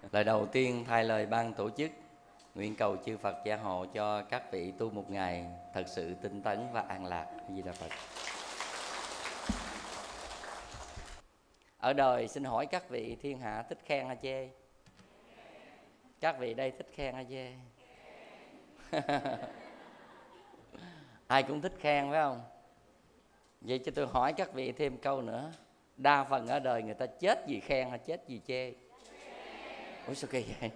Lời đầu tiên thay lời ban tổ chức, nguyện cầu chư Phật gia hộ cho các vị tu một ngày thật sự tinh tấn và an lạc. A Di Đà Phật. Ở đời xin hỏi các vị thiên hạ thích khen hay chê? Các vị đây thích khen hay chê? Ai cũng thích khen phải không? Vậy cho tôi hỏi các vị thêm câu nữa. Đa phần ở đời người ta chết vì khen hay chết vì chê? Ủa sao kỳ vậy?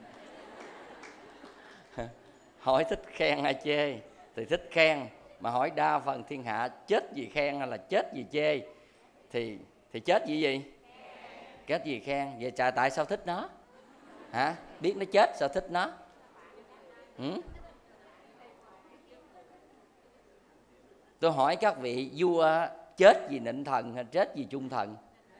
Hỏi thích khen hay chê thì thích khen, mà hỏi đa phần thiên hạ chết vì khen hay là chết vì chê thì chết vì gì? Chết vì khen. Vậy tại sao thích nó? Hả? Biết nó chết sao thích nó? Tôi hỏi các vị, vua chết vì nịnh thần hay chết vì chung thần?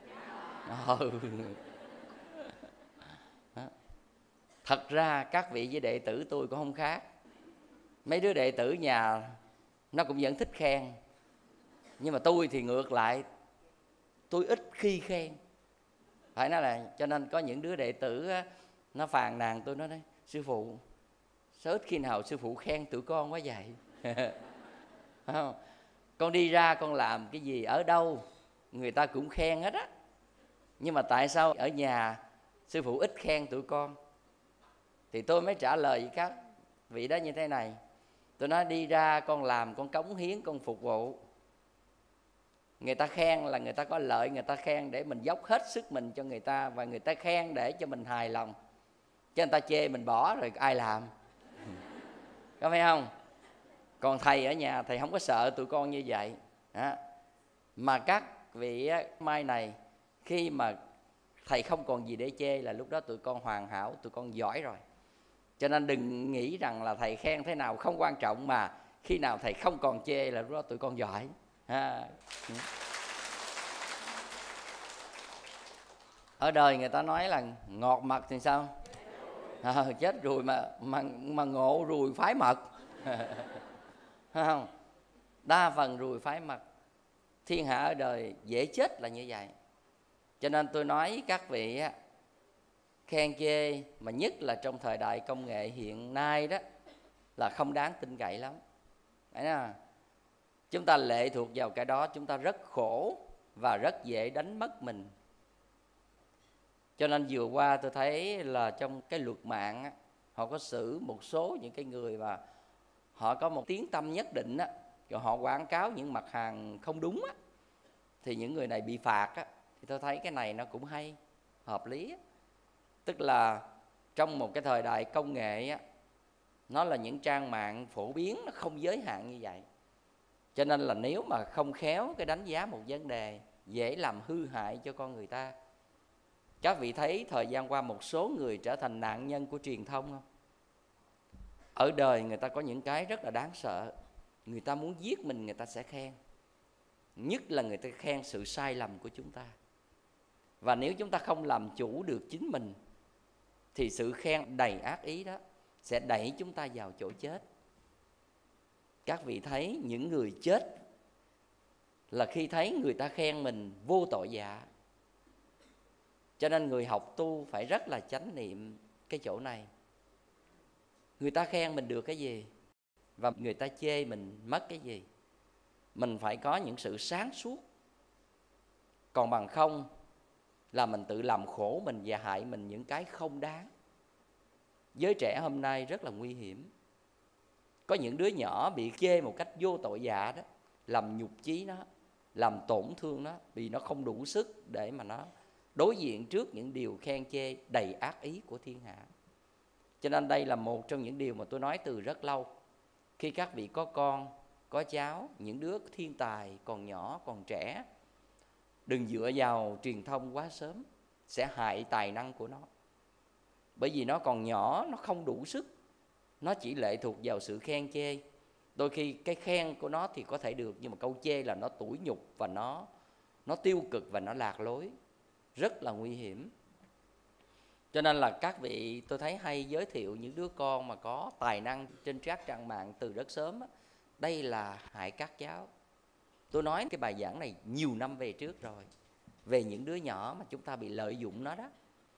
Thật ra các vị với đệ tử tôi cũng không khác. Mấy đứa đệ tử nhà nó cũng vẫn thích khen, nhưng mà tôi thì ngược lại, tôi ít khi khen. Phải nói là cho nên có những đứa đệ tử nó phàn nàn tôi, nó nói: sư phụ, sao ít khi nào sư phụ khen tụi con quá vậy? Không? Con đi ra con làm cái gì ở đâu người ta cũng khen hết á, nhưng mà tại sao ở nhà sư phụ ít khen tụi con? Thì tôi mới trả lời với các vị đó như thế này. Tôi nói đi ra con làm, con cống hiến, con phục vụ, người ta khen là người ta có lợi, người ta khen để mình dốc hết sức mình cho người ta, và người ta khen để cho mình hài lòng. Chứ người ta chê mình bỏ rồi ai làm? Có phải không? Còn thầy ở nhà thầy không có sợ tụi con như vậy đó. Mà các vị mai này, khi mà thầy không còn gì để chê là lúc đó tụi con hoàn hảo, tụi con giỏi rồi. Cho nên đừng nghĩ rằng là thầy khen thế nào không quan trọng, mà khi nào thầy không còn chê là lúc đó tụi con giỏi. Ở đời người ta nói là ngọt mật thì sao? Chết ruồi mà ngộ ruồi phái mật. Không? Đa phần ruồi phái mật. Thiên hạ ở đời dễ chết là như vậy. Cho nên tôi nói các vị khen chê, mà nhất là trong thời đại công nghệ hiện nay đó, là không đáng tin cậy lắm. Đấy nè, chúng ta lệ thuộc vào cái đó, chúng ta rất khổ và rất dễ đánh mất mình. Cho nên vừa qua tôi thấy là trong cái luật mạng họ có xử một số những cái người mà họ có một tiếng tăm nhất định á, rồi họ quảng cáo những mặt hàng không đúng á, thì những người này bị phạt á. Thì tôi thấy cái này nó cũng hay, hợp lý á. Tức là trong một cái thời đại công nghệ á, nó là những trang mạng phổ biến, nó không giới hạn như vậy. Cho nên là nếu mà không khéo cái đánh giá một vấn đề, dễ làm hư hại cho con người ta. Các vị thấy thời gian qua một số người trở thành nạn nhân của truyền thông không? Ở đời người ta có những cái rất là đáng sợ. Người ta muốn giết mình người ta sẽ khen. Nhất là người ta khen sự sai lầm của chúng ta. Và nếu chúng ta không làm chủ được chính mình thì sự khen đầy ác ý đó sẽ đẩy chúng ta vào chỗ chết. Các vị thấy những người chết là khi thấy người ta khen mình vô tội vạ. Cho nên người học tu phải rất là chánh niệm cái chỗ này. Người ta khen mình được cái gì và người ta chê mình mất cái gì. Mình phải có những sự sáng suốt. Còn bằng không là mình tự làm khổ mình và hại mình những cái không đáng. Giới trẻ hôm nay rất là nguy hiểm. Có những đứa nhỏ bị chê một cách vô tội vạ đó, làm nhục chí nó, làm tổn thương nó, vì nó không đủ sức để mà nó đối diện trước những điều khen chê đầy ác ý của thiên hạ. Cho nên đây là một trong những điều mà tôi nói từ rất lâu. Khi các vị có con, có cháu, những đứa thiên tài còn nhỏ, còn trẻ, đừng dựa vào truyền thông quá sớm, sẽ hại tài năng của nó. Bởi vì nó còn nhỏ, nó không đủ sức, nó chỉ lệ thuộc vào sự khen chê. Đôi khi cái khen của nó thì có thể được, nhưng mà câu chê là nó tủi nhục và nó tiêu cực và nó lạc lối, rất là nguy hiểm. Cho nên là các vị tôi thấy hay giới thiệu những đứa con mà có tài năng trên các trang mạng từ rất sớm á. Đây là hại các cháu. Tôi nói cái bài giảng này nhiều năm về trước rồi, về những đứa nhỏ mà chúng ta bị lợi dụng nó đó.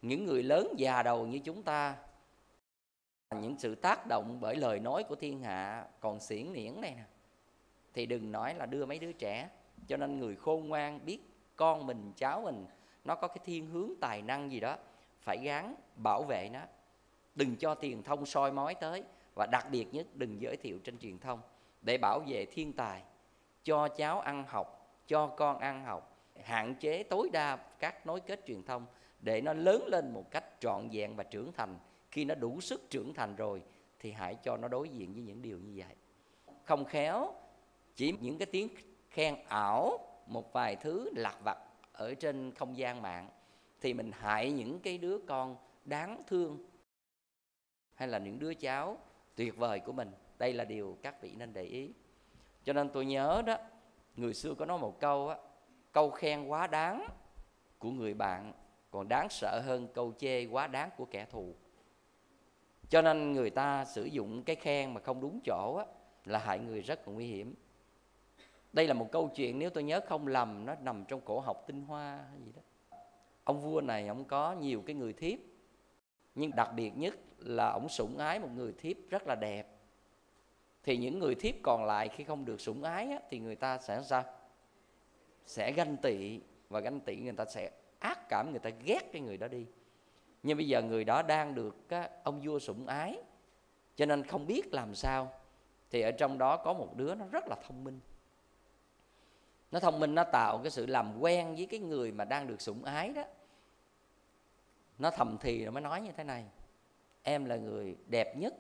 những người lớn già đầu như chúng ta, những sự tác động bởi lời nói của thiên hạ còn xiển niễn này nè, thì đừng nói là đưa mấy đứa trẻ. Cho nên người khôn ngoan biết con mình, cháu mình nó có cái thiên hướng tài năng gì đó, phải gắng bảo vệ nó, đừng cho truyền thông soi mói tới. Và đặc biệt nhất đừng giới thiệu trên truyền thông, để bảo vệ thiên tài, cho cháu ăn học, cho con ăn học, hạn chế tối đa các nối kết truyền thông để nó lớn lên một cách trọn vẹn và trưởng thành. Khi nó đủ sức trưởng thành rồi thì hãy cho nó đối diện với những điều như vậy. Không khéo chỉ những cái tiếng khen ảo, một vài thứ lặt vặt ở trên không gian mạng, thì mình hại những cái đứa con đáng thương hay là những đứa cháu tuyệt vời của mình. Đây là điều các vị nên để ý. Cho nên tôi nhớ đó, người xưa có nói một câu á, câu khen quá đáng của người bạn còn đáng sợ hơn câu chê quá đáng của kẻ thù. Cho nên người ta sử dụng cái khen mà không đúng chỗ á, là hại người rất là nguy hiểm. Đây là một câu chuyện, nếu tôi nhớ không lầm, nó nằm trong cổ học Tinh Hoa hay gì đó. Ông vua này ông có nhiều cái người thiếp, nhưng đặc biệt nhất là ông sủng ái một người thiếp rất là đẹp. Thì những người thiếp còn lại khi không được sủng ái á, thì người ta sẽ sao? Sẽ ganh tị, và ganh tị người ta sẽ ác cảm, người ta ghét cái người đó đi. Nhưng bây giờ người đó đang được ông vua sủng ái, cho nên không biết làm sao. Thì ở trong đó có một đứa nó rất là thông minh. Nó thông minh, nó tạo cái sự làm quen với cái người mà đang được sủng ái đó. Nó thầm thì rồi mới nói như thế này: em là người đẹp nhất,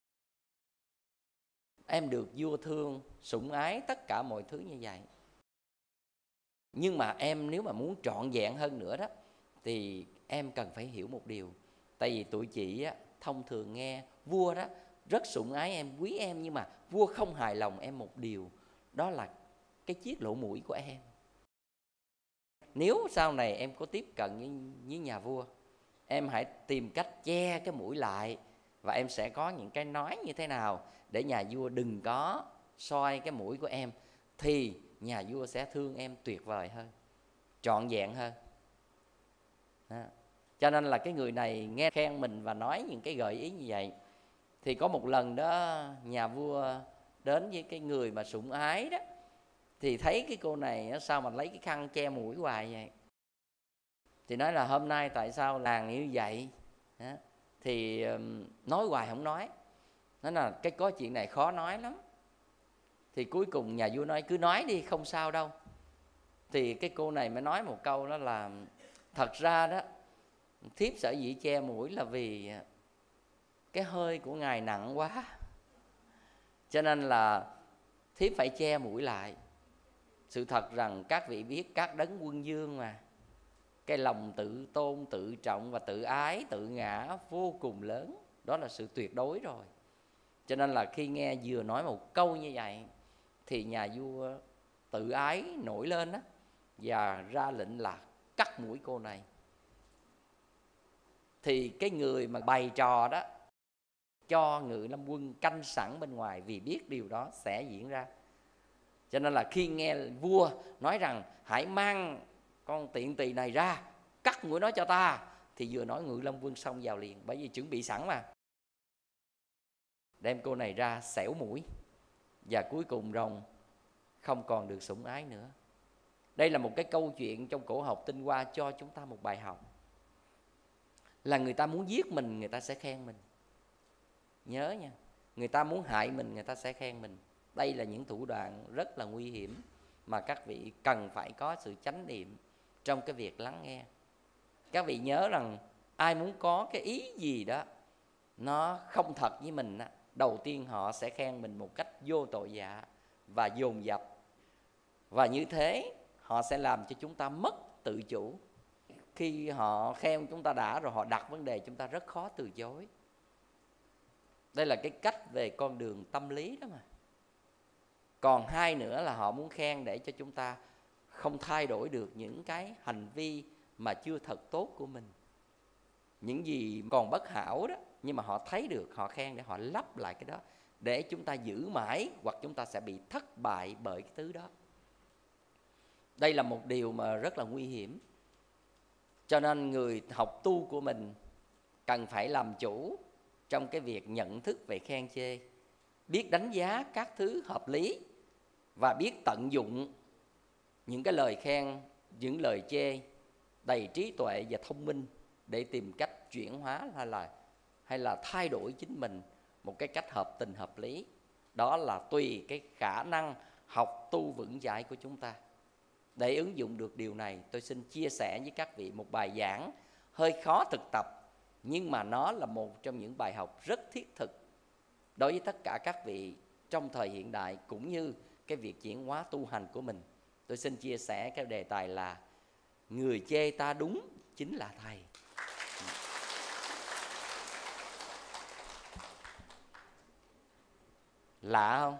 em được vua thương, sủng ái, tất cả mọi thứ như vậy. Nhưng mà em nếu mà muốn trọn vẹn hơn nữa đó, thì em cần phải hiểu một điều. Tại vì tụi chị á, thông thường nghe vua đó rất sủng ái em, quý em, nhưng mà vua không hài lòng em một điều, đó là cái chiếc lỗ mũi của em. Nếu sau này em có tiếp cận với nhà vua, em hãy tìm cách che cái mũi lại, và em sẽ có những cái nói như thế nào để nhà vua đừng có soi cái mũi của em, thì nhà vua sẽ thương em tuyệt vời hơn, trọn vẹn hơn đó. Cho nên là cái người này nghe khen mình và nói những cái gợi ý như vậy. Thì có một lần đó, nhà vua đến với cái người mà sủng ái đó, thì thấy cái cô này sao mà lấy cái khăn che mũi hoài vậy. Thì nói là hôm nay tại sao làng như vậy đó. Thì nói hoài không nói. Nói là cái có chuyện này khó nói lắm. Thì cuối cùng nhà vua nói cứ nói đi, không sao đâu. Thì cái cô này mới nói một câu đó là: thật ra đó, thiếp sở dĩ che mũi là vì cái hơi của ngài nặng quá, cho nên là thiếp phải che mũi lại. Sự thật rằng các vị biết các đấng quân vương mà, cái lòng tự tôn, tự trọng và tự ái, tự ngã vô cùng lớn. Đó là sự tuyệt đối rồi. Cho nên là khi nghe vừa nói một câu như vậy, thì nhà vua tự ái nổi lên đó, và ra lệnh là cắt mũi cô này. Thì cái người mà bày trò đó cho Ngự Lâm Quân canh sẵn bên ngoài, vì biết điều đó sẽ diễn ra. Cho nên là khi nghe vua nói rằng hãy mang con tiện tỳ này ra, cắt mũi nó cho ta, thì vừa nói Ngự Lâm Quân xong vào liền, bởi vì chuẩn bị sẵn mà. Đem cô này ra xẻo mũi, và cuối cùng rồng không còn được sủng ái nữa. Đây là một cái câu chuyện trong cổ học Tinh Hoa cho chúng ta một bài học, là người ta muốn giết mình, người ta sẽ khen mình. Nhớ nha, người ta muốn hại mình, người ta sẽ khen mình. Đây là những thủ đoạn rất là nguy hiểm mà các vị cần phải có sự chánh niệm trong cái việc lắng nghe. Các vị nhớ rằng ai muốn có cái ý gì đó nó không thật với mình, đầu tiên họ sẽ khen mình một cách vô tội vạ và dồn dập. Và như thế họ sẽ làm cho chúng ta mất tự chủ. Khi họ khen chúng ta đã rồi, họ đặt vấn đề, chúng ta rất khó từ chối. Đây là cái cách về con đường tâm lý đó mà. Còn hai nữa là họ muốn khen để cho chúng ta không thay đổi được những cái hành vi mà chưa thật tốt của mình. Những gì còn bất hảo đó, nhưng mà họ thấy được, họ khen để họ lấp lại cái đó, để chúng ta giữ mãi, hoặc chúng ta sẽ bị thất bại bởi cái thứ đó. Đây là một điều mà rất là nguy hiểm. Cho nên người học tu của mình cần phải làm chủ trong cái việc nhận thức về khen chê, biết đánh giá các thứ hợp lý và biết tận dụng những cái lời khen, những lời chê đầy trí tuệ và thông minh để tìm cách chuyển hóa hay là thay đổi chính mình một cái cách hợp tình hợp lý. Đó là tùy cái khả năng học tu vững chãi của chúng ta. Để ứng dụng được điều này, tôi xin chia sẻ với các vị một bài giảng hơi khó thực tập, nhưng mà nó là một trong những bài học rất thiết thực đối với tất cả các vị trong thời hiện đại, cũng như cái việc chuyển hóa tu hành của mình. Tôi xin chia sẻ cái đề tài là người chê ta đúng chính là thầy. Lạ không?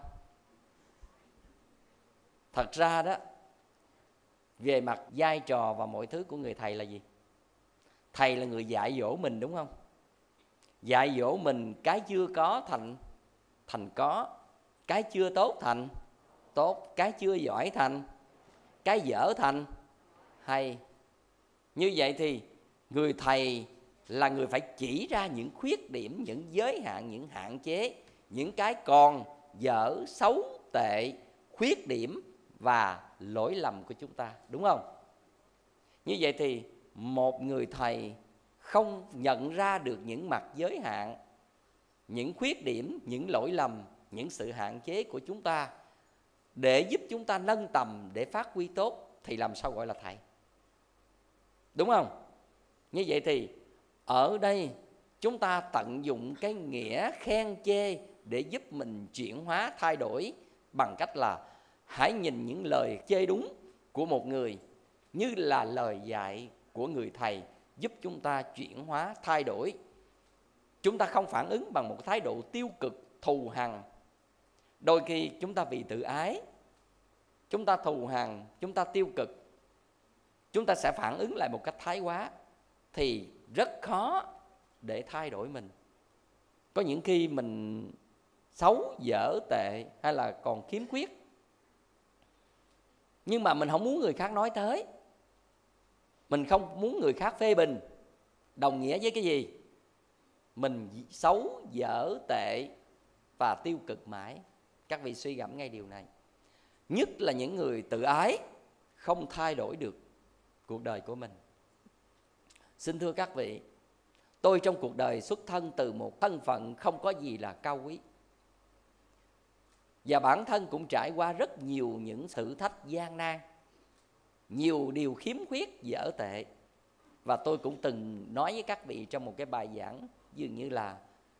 Thật ra đó, về mặt vai trò và mọi thứ của người thầy là gì? Thầy là người dạy dỗ mình, đúng không? Dạy dỗ mình cái chưa có thành có, cái chưa tốt thành tốt, cái chưa giỏi thành, cái dở thành hay. Như vậy thì người thầy là người phải chỉ ra những khuyết điểm, những giới hạn, những hạn chế, những cái còn dở, xấu, tệ, khuyết điểm và lỗi lầm của chúng ta, đúng không? Như vậy thì một người thầy không nhận ra được những mặt giới hạn, những khuyết điểm, những lỗi lầm, những sự hạn chế của chúng ta để giúp chúng ta nâng tầm, để phát huy tốt, thì làm sao gọi là thầy? Đúng không? Như vậy thì ở đây chúng ta tận dụng cái nghĩa khen chê để giúp mình chuyển hóa, thay đổi bằng cách là hãy nhìn những lời chê đúng của một người như là lời dạy của người thầy, giúp chúng ta chuyển hóa, thay đổi. Chúng ta không phản ứng bằng một thái độ tiêu cực, thù hằn. Đôi khi chúng ta vì tự ái, chúng ta thù hằn, chúng ta tiêu cực, chúng ta sẽ phản ứng lại một cách thái quá, thì rất khó để thay đổi mình. Có những khi mình xấu, dở, tệ hay là còn khiếm khuyết, nhưng mà mình không muốn người khác nói tới, mình không muốn người khác phê bình. Đồng nghĩa với cái gì? Mình xấu, dở, tệ và tiêu cực mãi. Các vị suy gẫm ngay điều này. Nhất là những người tự ái không thay đổi được cuộc đời của mình. Xin thưa các vị, tôi trong cuộc đời xuất thân từ một thân phận không có gì là cao quý, và bản thân cũng trải qua rất nhiều những thử thách gian nan, nhiều điều khiếm khuyết dở tệ. Và tôi cũng từng nói với các vị trong một cái bài giảng dường như là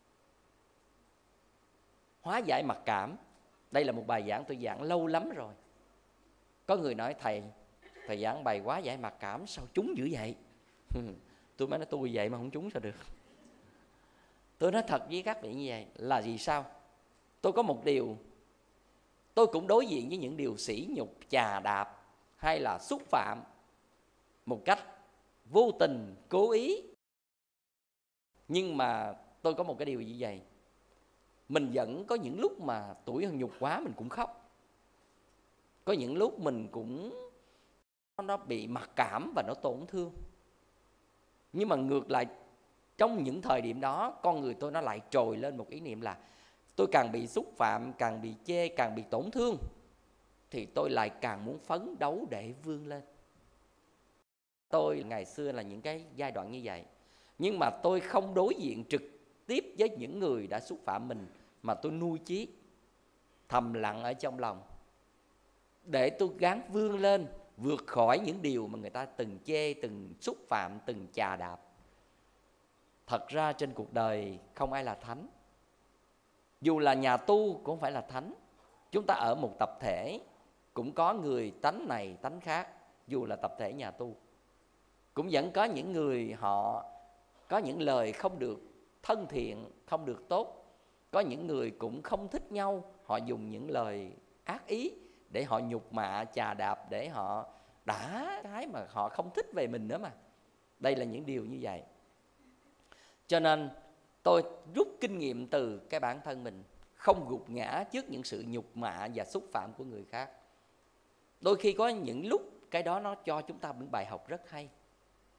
hóa giải mặc cảm. Đây là một bài giảng tôi giảng lâu lắm rồi. Có người nói thầy giảng bài hóa giải mặc cảm sao trúng dữ vậy? Tôi mới nói tôi vậy mà không trúng sao được. Tôi nói thật với các vị như vậy là vì sao? Tôi có một điều, tôi cũng đối diện với những điều sỉ nhục, chà đạp hay là xúc phạm một cách vô tình, cố ý. Nhưng mà tôi có một cái điều như vậy, mình vẫn có những lúc mà tủi nhục quá mình cũng khóc. Có những lúc mình cũng nó bị mặc cảm và nó tổn thương. Nhưng mà ngược lại, trong những thời điểm đó, con người tôi nó lại trồi lên một ý niệm là tôi càng bị xúc phạm, càng bị chê, càng bị tổn thương, thì tôi lại càng muốn phấn đấu để vươn lên. Tôi ngày xưa là những cái giai đoạn như vậy. Nhưng mà tôi không đối diện trực tiếp với những người đã xúc phạm mình, mà tôi nuôi chí, thầm lặng ở trong lòng, để tôi gắng vươn lên, vượt khỏi những điều mà người ta từng chê, từng xúc phạm, từng chà đạp. Thật ra trên cuộc đời không ai là thánh. Dù là nhà tu cũng không phải là thánh. Chúng ta ở một tập thể cũng có người tánh này tánh khác. Dù là tập thể nhà tu cũng vẫn có những người họ có những lời không được thân thiện, không được tốt. Có những người cũng không thích nhau, họ dùng những lời ác ý để họ nhục mạ, chà đạp, để họ đả cái mà họ không thích về mình nữa mà. Đây là những điều như vậy. Cho nên tôi rút kinh nghiệm từ cái bản thân mình, không gục ngã trước những sự nhục mạ và xúc phạm của người khác. Đôi khi có những lúc cái đó nó cho chúng ta những bài học rất hay.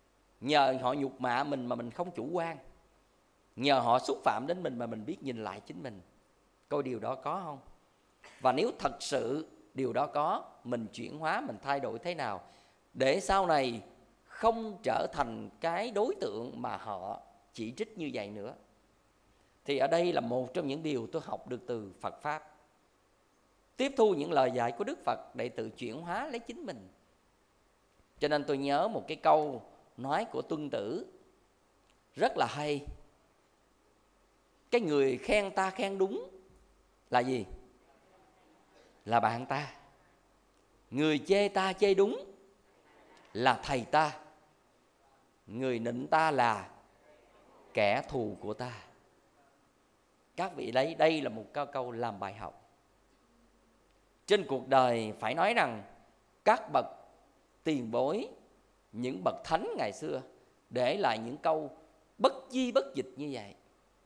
nhờ họ nhục mạ mình mà mình không chủ quan, nhờ họ xúc phạm đến mình mà mình biết nhìn lại chính mình, coi điều đó có không? Và nếu thật sự điều đó có, mình chuyển hóa, mình thay đổi thế nào để sau này không trở thành cái đối tượng mà họ chỉ trích như vậy nữa. Thì ở đây là một trong những điều tôi học được từ Phật Pháp. Tiếp thu những lời dạy của Đức Phật để tự chuyển hóa lấy chính mình. Cho nên tôi nhớ một cái câu nói của Tuân Tử rất là hay. Cái người khen ta khen đúng là gì? Là bạn ta. Người chê ta chê đúng là thầy ta. Người nịnh ta là kẻ thù của ta. Các vị đấy, đây là một câu làm bài học. Trên cuộc đời phải nói rằng các bậc tiền bối, những bậc thánh ngày xưa để lại những câu bất di bất dịch như vậy.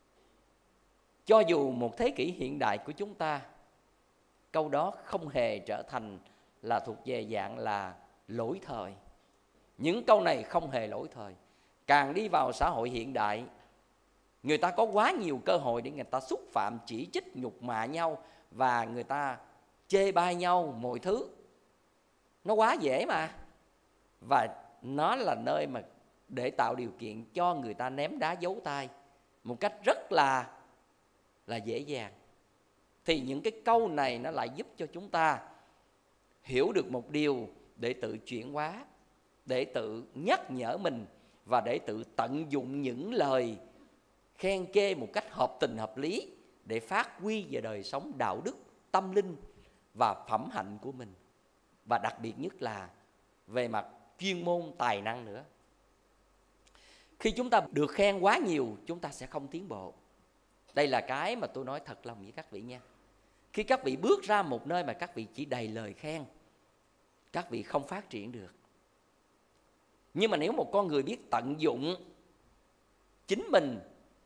Cho dù một thế kỷ hiện đại của chúng ta, câu đó không hề trở thành là thuộc về dạng là lỗi thời. Những câu này không hề lỗi thời. Càng đi vào xã hội hiện đại, người ta có quá nhiều cơ hội để người ta xúc phạm, chỉ trích, nhục mạ nhau, và người ta chê bai nhau mọi thứ. Nó quá dễ mà. Và nó là nơi mà để tạo điều kiện cho người ta ném đá giấu tay một cách rất là dễ dàng. Thì những cái câu này nó lại giúp cho chúng ta hiểu được một điều để tự chuyển hóa, để tự nhắc nhở mình, và để tự tận dụng những lời khen chê một cách hợp tình hợp lý để phát huy về đời sống đạo đức, tâm linh và phẩm hạnh của mình. Và đặc biệt nhất là về mặt chuyên môn, tài năng nữa. Khi chúng ta được khen quá nhiều, chúng ta sẽ không tiến bộ. Đây là cái mà tôi nói thật lòng với các vị nha. Khi các vị bước ra một nơi mà các vị chỉ đầy lời khen, các vị không phát triển được. Nhưng mà nếu một con người biết tận dụng chính mình,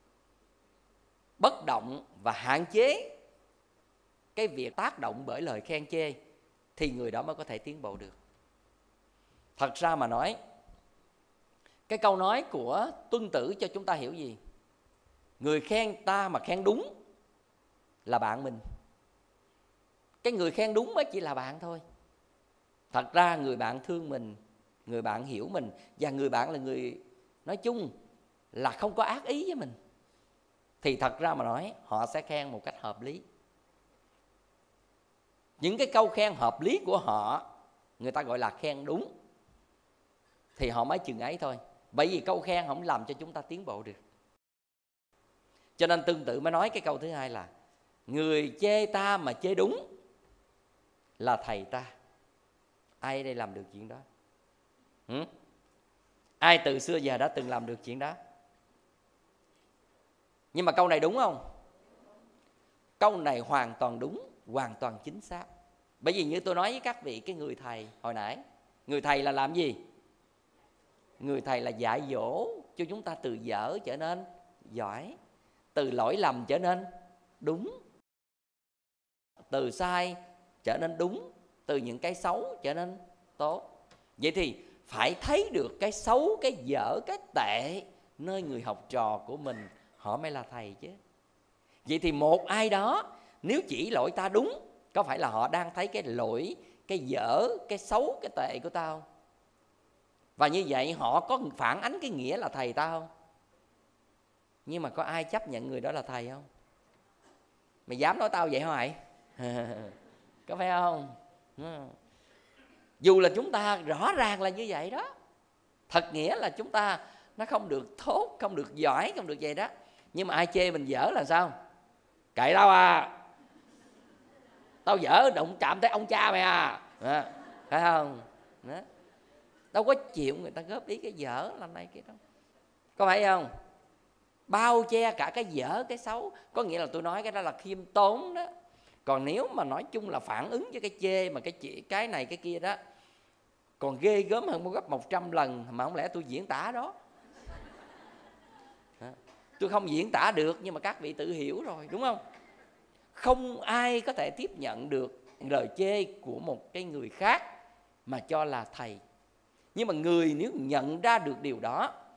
bất động và hạn chế cái việc tác động bởi lời khen chê, thì người đó mới có thể tiến bộ được. Thật ra mà nói, cái câu nói của Tuân Tử cho chúng ta hiểu gì? Người khen ta mà khen đúng là bạn mình. Cái người khen đúng mới chỉ là bạn thôi. Thật ra người bạn thương mình, người bạn hiểu mình, và người bạn là người nói chung là không có ác ý với mình, thì thật ra mà nói họ sẽ khen một cách hợp lý. Những cái câu khen hợp lý của họ, người ta gọi là khen đúng, thì họ mới chừng ấy thôi. Bởi vì câu khen không làm cho chúng ta tiến bộ được. Cho nên Tương Tự mới nói cái câu thứ hai là người chê ta mà chê đúng là thầy ta. Ai ở đây làm được chuyện đó? Ai từ xưa giờ đã từng làm được chuyện đó? Nhưng mà câu này đúng không? Câu này hoàn toàn đúng, hoàn toàn chính xác. Bởi vì như tôi nói với các vị, cái người thầy hồi nãy, người thầy là làm gì? Người thầy là dạy dỗ cho chúng ta từ dở trở nên giỏi, từ lỗi lầm trở nên đúng, từ sai trở nên đúng, từ những cái xấu trở nên tốt. Vậy thì phải thấy được cái xấu, cái dở, cái tệ nơi người học trò của mình, họ mới là thầy chứ. Vậy thì một ai đó nếu chỉ lỗi ta đúng, có phải là họ đang thấy cái lỗi, cái dở, cái xấu, cái tệ của ta không? Và như vậy họ có phản ánh cái nghĩa là thầy ta không? Nhưng mà có ai chấp nhận người đó là thầy không? Mày dám nói tao vậy hả mày? Có phải không? Dù là chúng ta rõ ràng là như vậy đó, thật nghĩa là chúng ta nó không được tốt, không được giỏi, không được vậy đó. Nhưng mà ai chê mình dở là sao? Kệ tao à, tao dở đụng chạm tới ông cha mày à, phải không? Đó. Đâu có chịu người ta góp ý cái dở làm này kia đâu, có phải không? Bao che cả cái dở cái xấu. Có nghĩa là tôi nói cái đó là khiêm tốn đó. Còn nếu mà nói chung là phản ứng với cái chê mà cái này cái kia đó còn ghê gớm hơn gấp 100 lần. Mà không lẽ tôi diễn tả đó? Tôi không diễn tả được, nhưng mà các vị tự hiểu rồi, đúng không? Không ai có thể tiếp nhận được lời chê của một cái người khác mà cho là thầy. Nhưng mà người nếu nhận ra được điều đó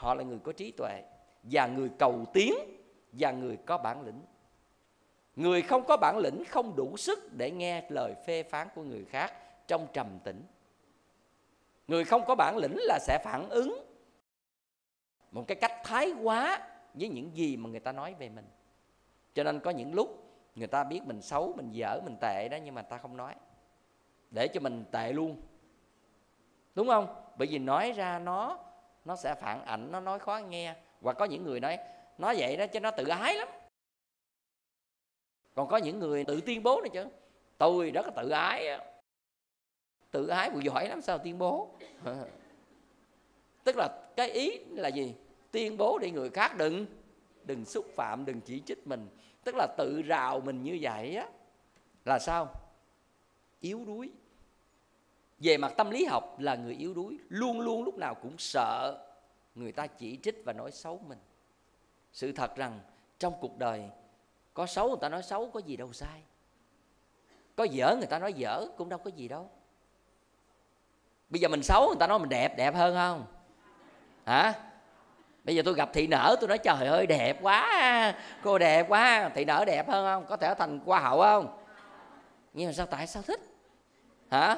Họ là người có trí tuệ và người cầu tiến và người có bản lĩnh. Người không có bản lĩnh không đủ sức để nghe lời phê phán của người khác trong trầm tĩnh. Người không có bản lĩnh là sẽ phản ứng một cái cách thái quá với những gì mà người ta nói về mình. Cho nên có những lúc người ta biết mình xấu, mình dở, mình tệ đó, nhưng mà ta không nói, để cho mình tệ luôn. Đúng không? Bởi vì nói ra nó sẽ phản ảnh, nó nói khó nghe. Hoặc có những người nói vậy đó chứ nó tự ái lắm. Còn có những người tự tuyên bố này chứ, tôi rất là tự ái. Tự ái vừa giỏi lắm sao tuyên bố. Tức là cái ý là gì? Tuyên bố để người khác đừng xúc phạm, đừng chỉ trích mình. Tức là tự rào mình như vậy á, là sao? Yếu đuối. Về mặt tâm lý học là người yếu đuối, luôn luôn lúc nào cũng sợ người ta chỉ trích và nói xấu mình. Sự thật rằng trong cuộc đời có xấu người ta nói xấu có gì đâu sai, có dở người ta nói dở cũng đâu có gì đâu. Bây giờ mình xấu người ta nói mình đẹp, đẹp hơn không? Hả? Bây giờ tôi gặp thị nở tôi nói trời ơi đẹp quá, cô đẹp quá. Thị nở đẹp hơn không? Có thể thành hoa hậu không? Nhưng mà sao, tại sao thích? Hả?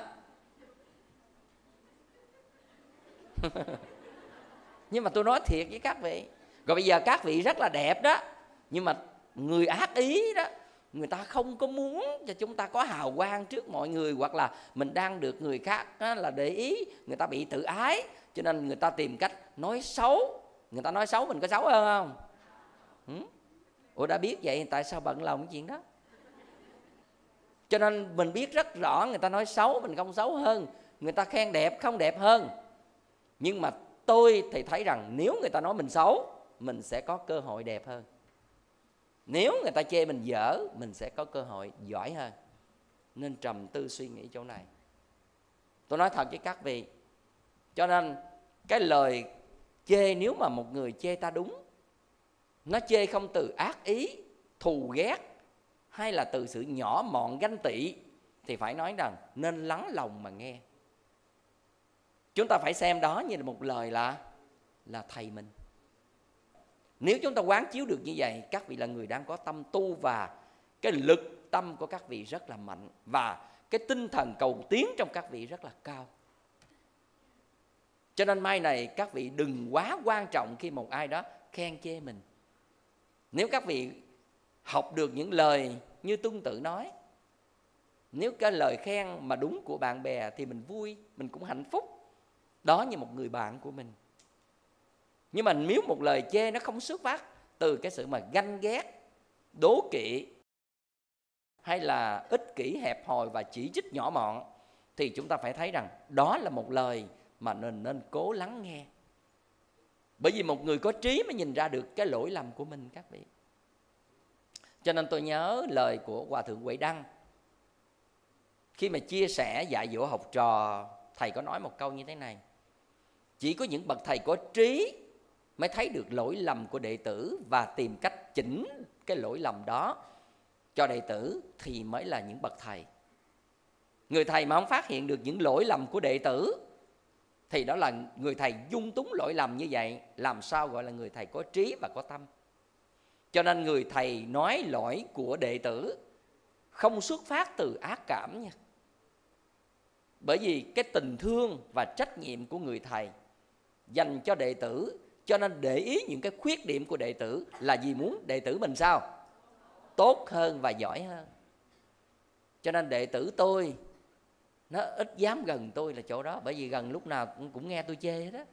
Nhưng mà tôi nói thiệt với các vị, rồi bây giờ các vị rất là đẹp đó, nhưng mà người ác ý đó, người ta không có muốn cho chúng ta có hào quang trước mọi người, hoặc là mình đang được người khác đó là để ý, người ta bị tự ái, cho nên người ta tìm cách nói xấu. Người ta nói xấu mình có xấu hơn không? Ủa đã biết vậy tại sao bận lòng cái chuyện đó? Cho nên mình biết rất rõ người ta nói xấu mình không xấu hơn, người ta khen đẹp không đẹp hơn. Nhưng mà tôi thì thấy rằng nếu người ta nói mình xấu, mình sẽ có cơ hội đẹp hơn. Nếu người ta chê mình dở, mình sẽ có cơ hội giỏi hơn. Nên trầm tư suy nghĩ chỗ này. Tôi nói thật với các vị, cho nên cái lời chê, nếu mà một người chê ta đúng, nó chê không từ ác ý, thù ghét, hay là từ sự nhỏ mọn ganh tị, thì phải nói rằng nên lắng lòng mà nghe. Chúng ta phải xem đó như là một lời là thầy mình. Nếu chúng ta quán chiếu được như vậy, các vị là người đang có tâm tu, và cái lực tâm của các vị rất là mạnh, và cái tinh thần cầu tiến trong các vị rất là cao. Cho nên mai này các vị đừng quá quan trọng khi một ai đó khen chê mình. Nếu các vị học được những lời như Tuân Tự nói, nếu cái lời khen mà đúng của bạn bè thì mình vui, mình cũng hạnh phúc. Đó như một người bạn của mình. Nhưng mà nếu một lời chê nó không xuất phát từ cái sự mà ganh ghét, đố kỵ, hay là ích kỷ hẹp hòi và chỉ trích nhỏ mọn, thì chúng ta phải thấy rằng đó là một lời mà nên cố lắng nghe. Bởi vì một người có trí mới nhìn ra được cái lỗi lầm của mình các vị. Cho nên tôi nhớ lời của Hòa Thượng Huệ Đăng, khi mà chia sẻ dạy dỗ học trò, thầy có nói một câu như thế này: chỉ có những bậc thầy có trí mới thấy được lỗi lầm của đệ tử và tìm cách chỉnh cái lỗi lầm đó cho đệ tử thì mới là những bậc thầy. Người thầy mà không phát hiện được những lỗi lầm của đệ tử thì đó là người thầy dung túng lỗi lầm như vậy, làm sao gọi là người thầy có trí và có tâm. Cho nên người thầy nói lỗi của đệ tử không xuất phát từ ác cảm nha. Bởi vì cái tình thương và trách nhiệm của người thầy dành cho đệ tử, cho nên để ý những cái khuyết điểm của đệ tử là vì muốn đệ tử mình sao? Tốt hơn và giỏi hơn. Cho nên đệ tử tôi nó ít dám gần tôi là chỗ đó, bởi vì gần lúc nào cũng nghe tôi chê đó.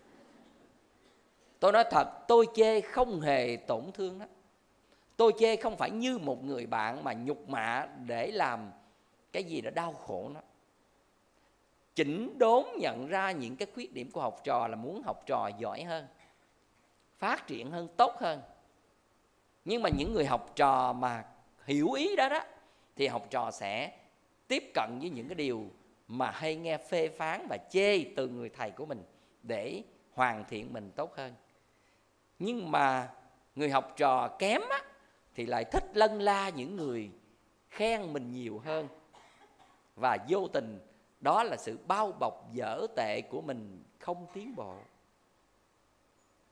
Tôi nói thật, tôi chê không hề tổn thương đó. Tôi chê không phải như một người bạn mà nhục mạ để làm cái gì đó đau khổ nó. Chỉnh đốn nhận ra những cái khuyết điểm của học trò là muốn học trò giỏi hơn, phát triển hơn, tốt hơn. Nhưng mà những người học trò mà hiểu ý đó đó, thì học trò sẽ tiếp cận với những cái điều mà hay nghe phê phán và chê từ người thầy của mình để hoàn thiện mình tốt hơn. Nhưng mà người học trò kém á, thì lại thích lân la những người khen mình nhiều hơn, và vô tình đó là sự bao bọc dở tệ của mình không tiến bộ.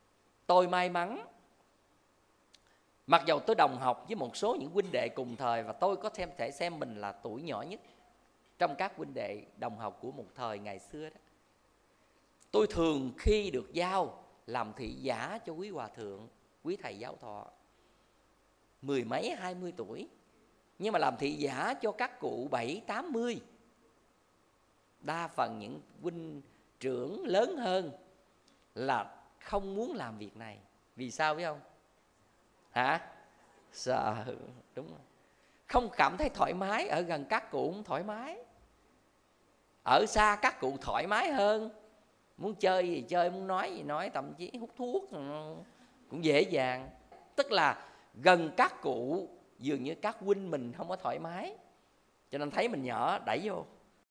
Tôi may mắn, mặc dầu tôi đồng học với một số những huynh đệ cùng thời, và tôi có thể xem mình là tuổi nhỏ nhất trong các huynh đệ đồng học của một thời ngày xưa đó. Tôi thường khi được giao làm thị giả cho quý hòa thượng, quý thầy giáo thọ, mười mấy 20 tuổi, nhưng mà làm thị giả cho các cụ 70-80. Đa phần những huynh trưởng lớn hơn là không muốn làm việc này. Vì sao biết không? Hả? Sợ. Đúng rồi. Không cảm thấy thoải mái. Ở gần các cụ không thoải mái, ở xa các cụ thoải mái hơn. Muốn chơi gì chơi, muốn nói gì nói, thậm chí hút thuốc cũng dễ dàng. Tức là gần các cụ dường như các huynh mình không có thoải mái, cho nên thấy mình nhỏ đẩy vô.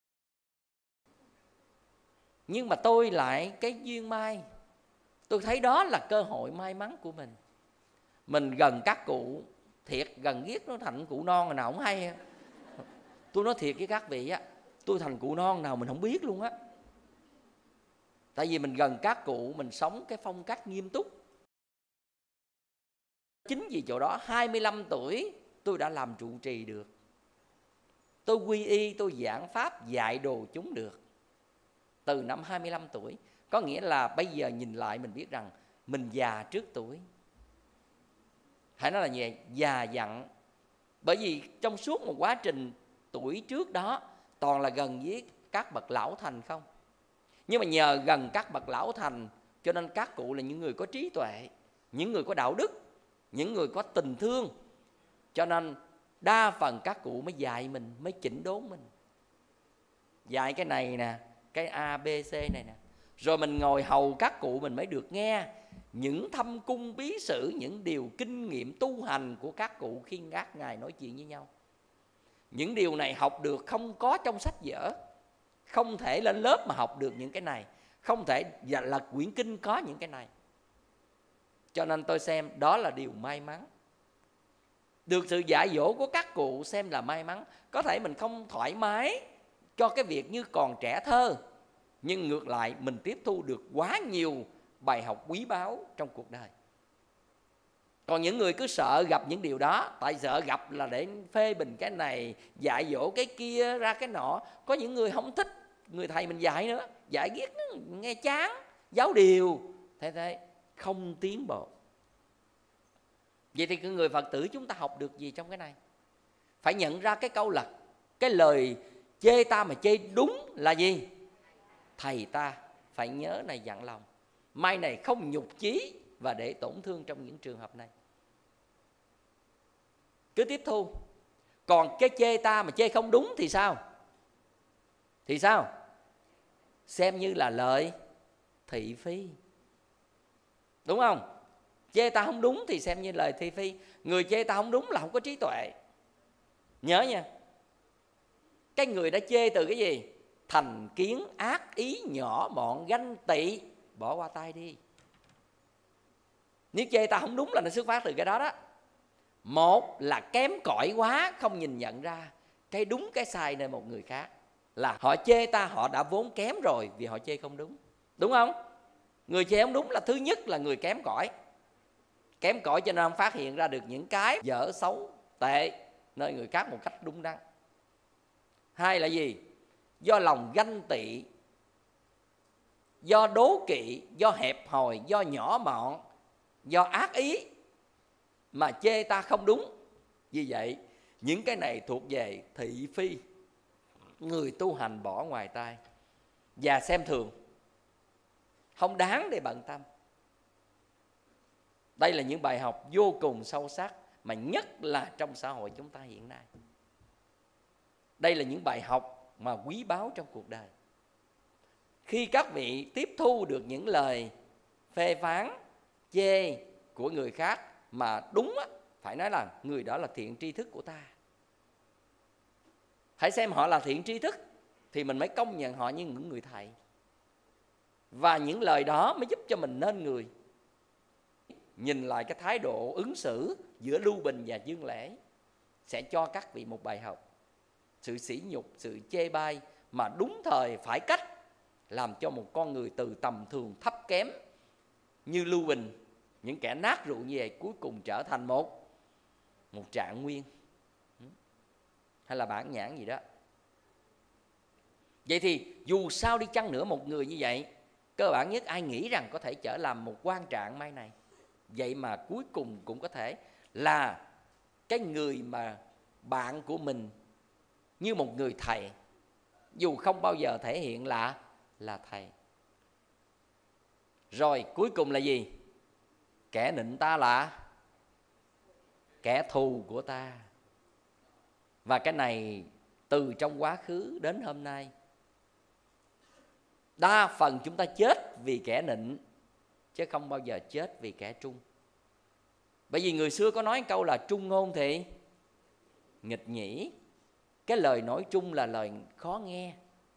Nhưng mà tôi lại cái duyên may, tôi thấy đó là cơ hội may mắn của mình. Mình gần các cụ, thiệt gần ghét nó thành cụ non nào không hay. Tôi nói thiệt với các vị á, tôi thành cụ non nào mình không biết luôn á. Tại vì mình gần các cụ, mình sống cái phong cách nghiêm túc. Chính vì chỗ đó 25 tuổi tôi đã làm trụ trì được. Tôi quy y, tôi giảng pháp, dạy đồ chúng được từ năm 25 tuổi. Có nghĩa là bây giờ nhìn lại mình biết rằng mình già trước tuổi. Hãy nói là gì? Già dặn. Bởi vì trong suốt một quá trình tuổi trước đó toàn là gần với các bậc lão thành không. Nhưng mà nhờ gần các bậc lão thành cho nên các cụ là những người có trí tuệ, những người có đạo đức, những người có tình thương. Cho nên đa phần các cụ mới dạy mình, mới chỉnh đốn mình. Dạy cái này nè, cái A, B, C này nè. Rồi mình ngồi hầu các cụ mình mới được nghe những thâm cung bí sử, những điều kinh nghiệm tu hành của các cụ khi các ngài nói chuyện với nhau. Những điều này học được không có trong sách vở, không thể lên lớp mà học được những cái này, không thể lật quyển kinh có những cái này. Cho nên tôi xem đó là điều may mắn. Được sự dạy dỗ của các cụ xem là may mắn. Có thể mình không thoải mái cho cái việc như còn trẻ thơ, nhưng ngược lại mình tiếp thu được quá nhiều bài học quý báu trong cuộc đời. Còn những người cứ sợ gặp những điều đó, tại sợ gặp là để phê bình cái này, dạy dỗ cái kia ra cái nọ. Có những người không thích người thầy mình dạy nữa, dạy ghét nghe chán, giáo điều, thế không tiến bộ. Vậy thì người Phật tử chúng ta học được gì trong cái này? Phải nhận ra cái câu là cái lời chê ta mà chê đúng là gì? Thầy ta phải nhớ này dặn lòng, mai này không nhục chí và để tổn thương trong những trường hợp này. Cứ tiếp thu. Còn cái chê ta mà chê không đúng thì sao? Thì sao? Xem như là lời thị phi, đúng không? Chê ta không đúng thì xem như lời thị phi. Người chê ta không đúng là không có trí tuệ. Nhớ nha. Cái người đã chê từ cái gì? Thành kiến, ác ý, nhỏ mọn, ganh tị, bỏ qua tay đi. Nếu chê ta không đúng là nó xuất phát từ cái đó đó. Một là kém cỏi quá, không nhìn nhận ra cái đúng cái sai nơi một người khác, là họ chê ta, họ đã vốn kém rồi vì họ chê không đúng. Đúng không? Người chê không đúng là thứ nhất là người kém cỏi. Kém cỏi cho nên không phát hiện ra được những cái dở xấu tệ nơi người khác một cách đúng đắn. Hai là gì? Do lòng ganh tị, do đố kỵ, do hẹp hòi, do nhỏ mọn, do ác ý mà chê ta không đúng. Vì vậy những cái này thuộc về thị phi, người tu hành bỏ ngoài tai và xem thường, không đáng để bận tâm. Đây là những bài học vô cùng sâu sắc, mà nhất là trong xã hội chúng ta hiện nay. Đây là những bài học mà quý báu trong cuộc đời. Khi các vị tiếp thu được những lời phê phán, chê của người khác mà đúng á, phải nói là người đó là thiện tri thức của ta. Hãy xem họ là thiện tri thức thì mình mới công nhận họ như những người thầy. Và những lời đó mới giúp cho mình nên người. Nhìn lại cái thái độ ứng xử giữa Lưu Bình và Dương Lễ sẽ cho các vị một bài học. Sự sỉ nhục, sự chê bai mà đúng thời phải cách, làm cho một con người từ tầm thường thấp kém như Lưu Bình Những kẻ nát rượu như vậy cuối cùng trở thành một trạng nguyên, hay là bản nhãn gì đó. Vậy thì dù sao đi chăng nữa, một người như vậy, cơ bản nhất ai nghĩ rằng có thể trở làm một quan trạng mai này, vậy mà cuối cùng cũng có thể là cái người mà bạn của mình như một người thầy, dù không bao giờ thể hiện là thầy. Rồi cuối cùng là gì? Kẻ nịnh ta là kẻ thù của ta. Và cái này từ trong quá khứ đến hôm nay, đa phần chúng ta chết vì kẻ nịnh, chứ không bao giờ chết vì kẻ trung. Bởi vì người xưa có nói câu là trung ngôn thì nghịch nhĩ. Cái lời nói trung là lời khó nghe,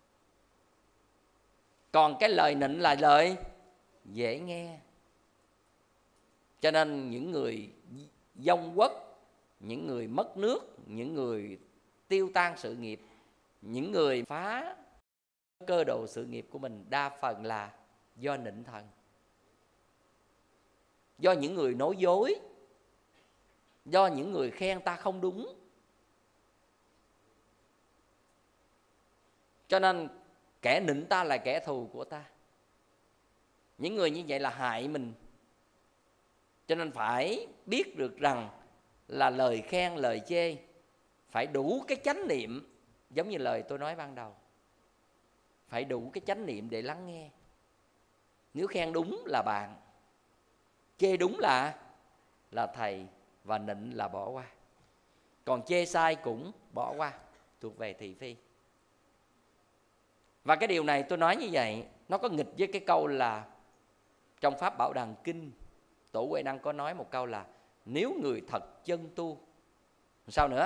còn cái lời nịnh là lời dễ nghe. Cho nên những người vong quốc, những người mất nước, những người tiêu tan sự nghiệp, những người phá cơ đồ sự nghiệp của mình, đa phần là do nịnh thần, do những người nói dối, do những người khen ta không đúng. Cho nên kẻ nịnh ta là kẻ thù của ta. Những người như vậy là hại mình. Cho nên phải biết được rằng là lời khen, lời chê phải đủ cái chánh niệm. Giống như lời tôi nói ban đầu, phải đủ cái chánh niệm để lắng nghe. Nếu khen đúng là bạn, chê đúng là thầy, và nịnh là bỏ qua. Còn chê sai cũng bỏ qua, thuộc về thị phi. Và cái điều này tôi nói như vậy, nó có nghịch với cái câu là trong Pháp Bảo Đàn Kinh, Tổ Huệ Năng có nói một câu là nếu người thật chân tu. Sao nữa?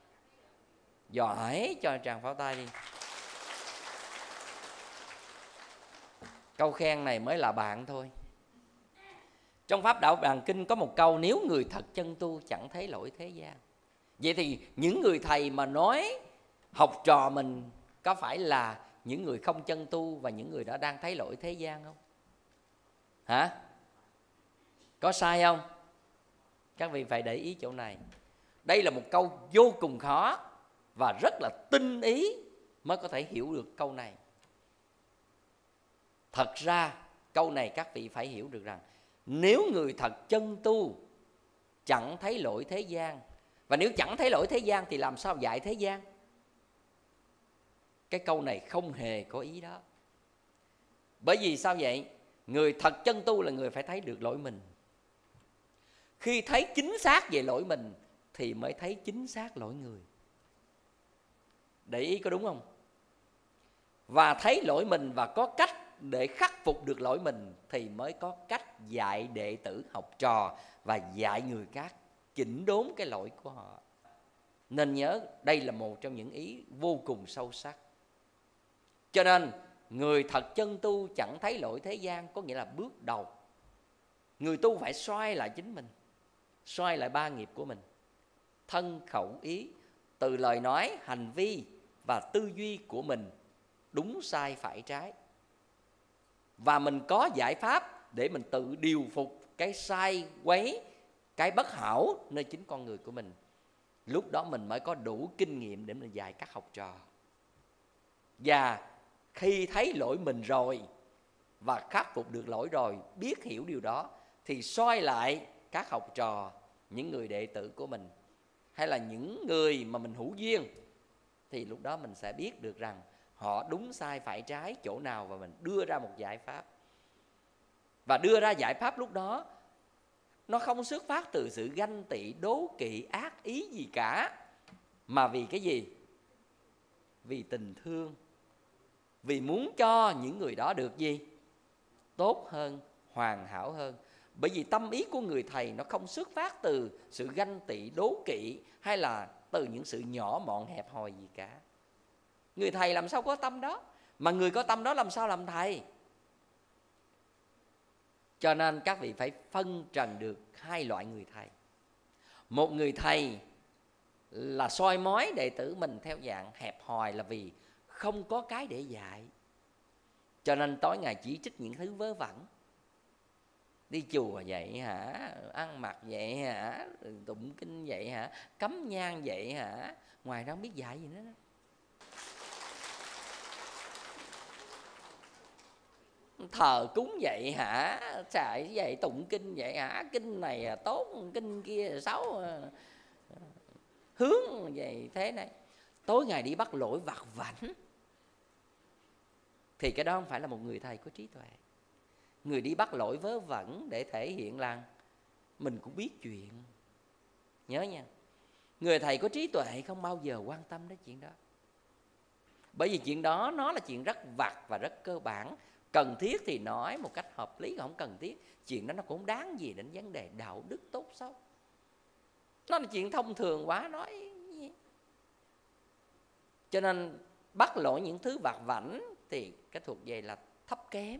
Giỏi, cho tràng pháo tay đi. Câu khen này mới là bạn thôi. Trong Pháp Đạo Đàn Kinh có một câu, nếu người thật chân tu chẳng thấy lỗi thế gian. Vậy thì những người thầy mà nói học trò mình có phải là những người không chân tu và những người đã đang thấy lỗi thế gian không? Hả? Có sai không? Các vị phải để ý chỗ này. Đây là một câu vô cùng khó và rất là tinh ý mới có thể hiểu được câu này. Thật ra câu này các vị phải hiểu được rằng nếu người thật chân tu chẳng thấy lỗi thế gian, và nếu chẳng thấy lỗi thế gian thì làm sao dạy thế gian? Cái câu này không hề có ý đó. Bởi vì sao vậy? Người thật chân tu là người phải thấy được lỗi mình. Khi thấy chính xác về lỗi mình thì mới thấy chính xác lỗi người. Để ý có đúng không? Và thấy lỗi mình và có cách để khắc phục được lỗi mình thì mới có cách dạy đệ tử học trò và dạy người khác chỉnh đốn cái lỗi của họ. Nên nhớ đây là một trong những ý vô cùng sâu sắc. Cho nên người thật chân tu chẳng thấy lỗi thế gian, có nghĩa là bước đầu người tu phải xoay lại chính mình, xoay lại ba nghiệp của mình: thân, khẩu, ý, từ lời nói, hành vi và tư duy của mình đúng sai phải trái. Và mình có giải pháp để mình tự điều phục cái sai quấy, cái bất hảo nơi chính con người của mình. Lúc đó mình mới có đủ kinh nghiệm để mình dạy các học trò. Và khi thấy lỗi mình rồi và khắc phục được lỗi rồi, biết hiểu điều đó, thì soi lại các học trò, những người đệ tử của mình, hay là những người mà mình hữu duyên, thì lúc đó mình sẽ biết được rằng họ đúng sai phải trái chỗ nào và mình đưa ra một giải pháp. Và đưa ra giải pháp lúc đó nó không xuất phát từ sự ganh tị, đố kỵ, ác ý gì cả, mà vì cái gì? Vì tình thương. Vì muốn cho những người đó được gì? Tốt hơn, hoàn hảo hơn. Bởi vì tâm ý của người thầy nó không xuất phát từ sự ganh tị, đố kỵ, hay là từ những sự nhỏ mọn hẹp hòi gì cả. Người thầy làm sao có tâm đó? Mà người có tâm đó làm sao làm thầy? Cho nên các vị phải phân trần được hai loại người thầy. Một người thầy là soi mói đệ tử mình theo dạng hẹp hòi, là vì không có cái để dạy, cho nên tối ngày chỉ trích những thứ vớ vẩn. Đi chùa vậy hả? Ăn mặc vậy hả? Tụng kinh vậy hả? Cắm nhang vậy hả? Ngoài ra không biết dạy gì nữa đó. Thờ cúng vậy hả? Xài vậy, tụng kinh vậy hả? Kinh này tốt, kinh kia xấu, hướng vậy thế này. Tối ngày đi bắt lỗi vặt vãnh, thì cái đó không phải là một người thầy có trí tuệ. Người đi bắt lỗi vớ vẩn để thể hiện là mình cũng biết chuyện. Nhớ nha, người thầy có trí tuệ không bao giờ quan tâm đến chuyện đó. Bởi vì chuyện đó nó là chuyện rất vặt và rất cơ bản. Cần thiết thì nói một cách hợp lý, không cần thiết chuyện đó nó cũng không đáng gì đến vấn đề đạo đức tốt xấu. Nó là chuyện thông thường quá nói gì. Cho nên bắt lỗi những thứ vặt vãnh thì cái thuộc về là thấp kém.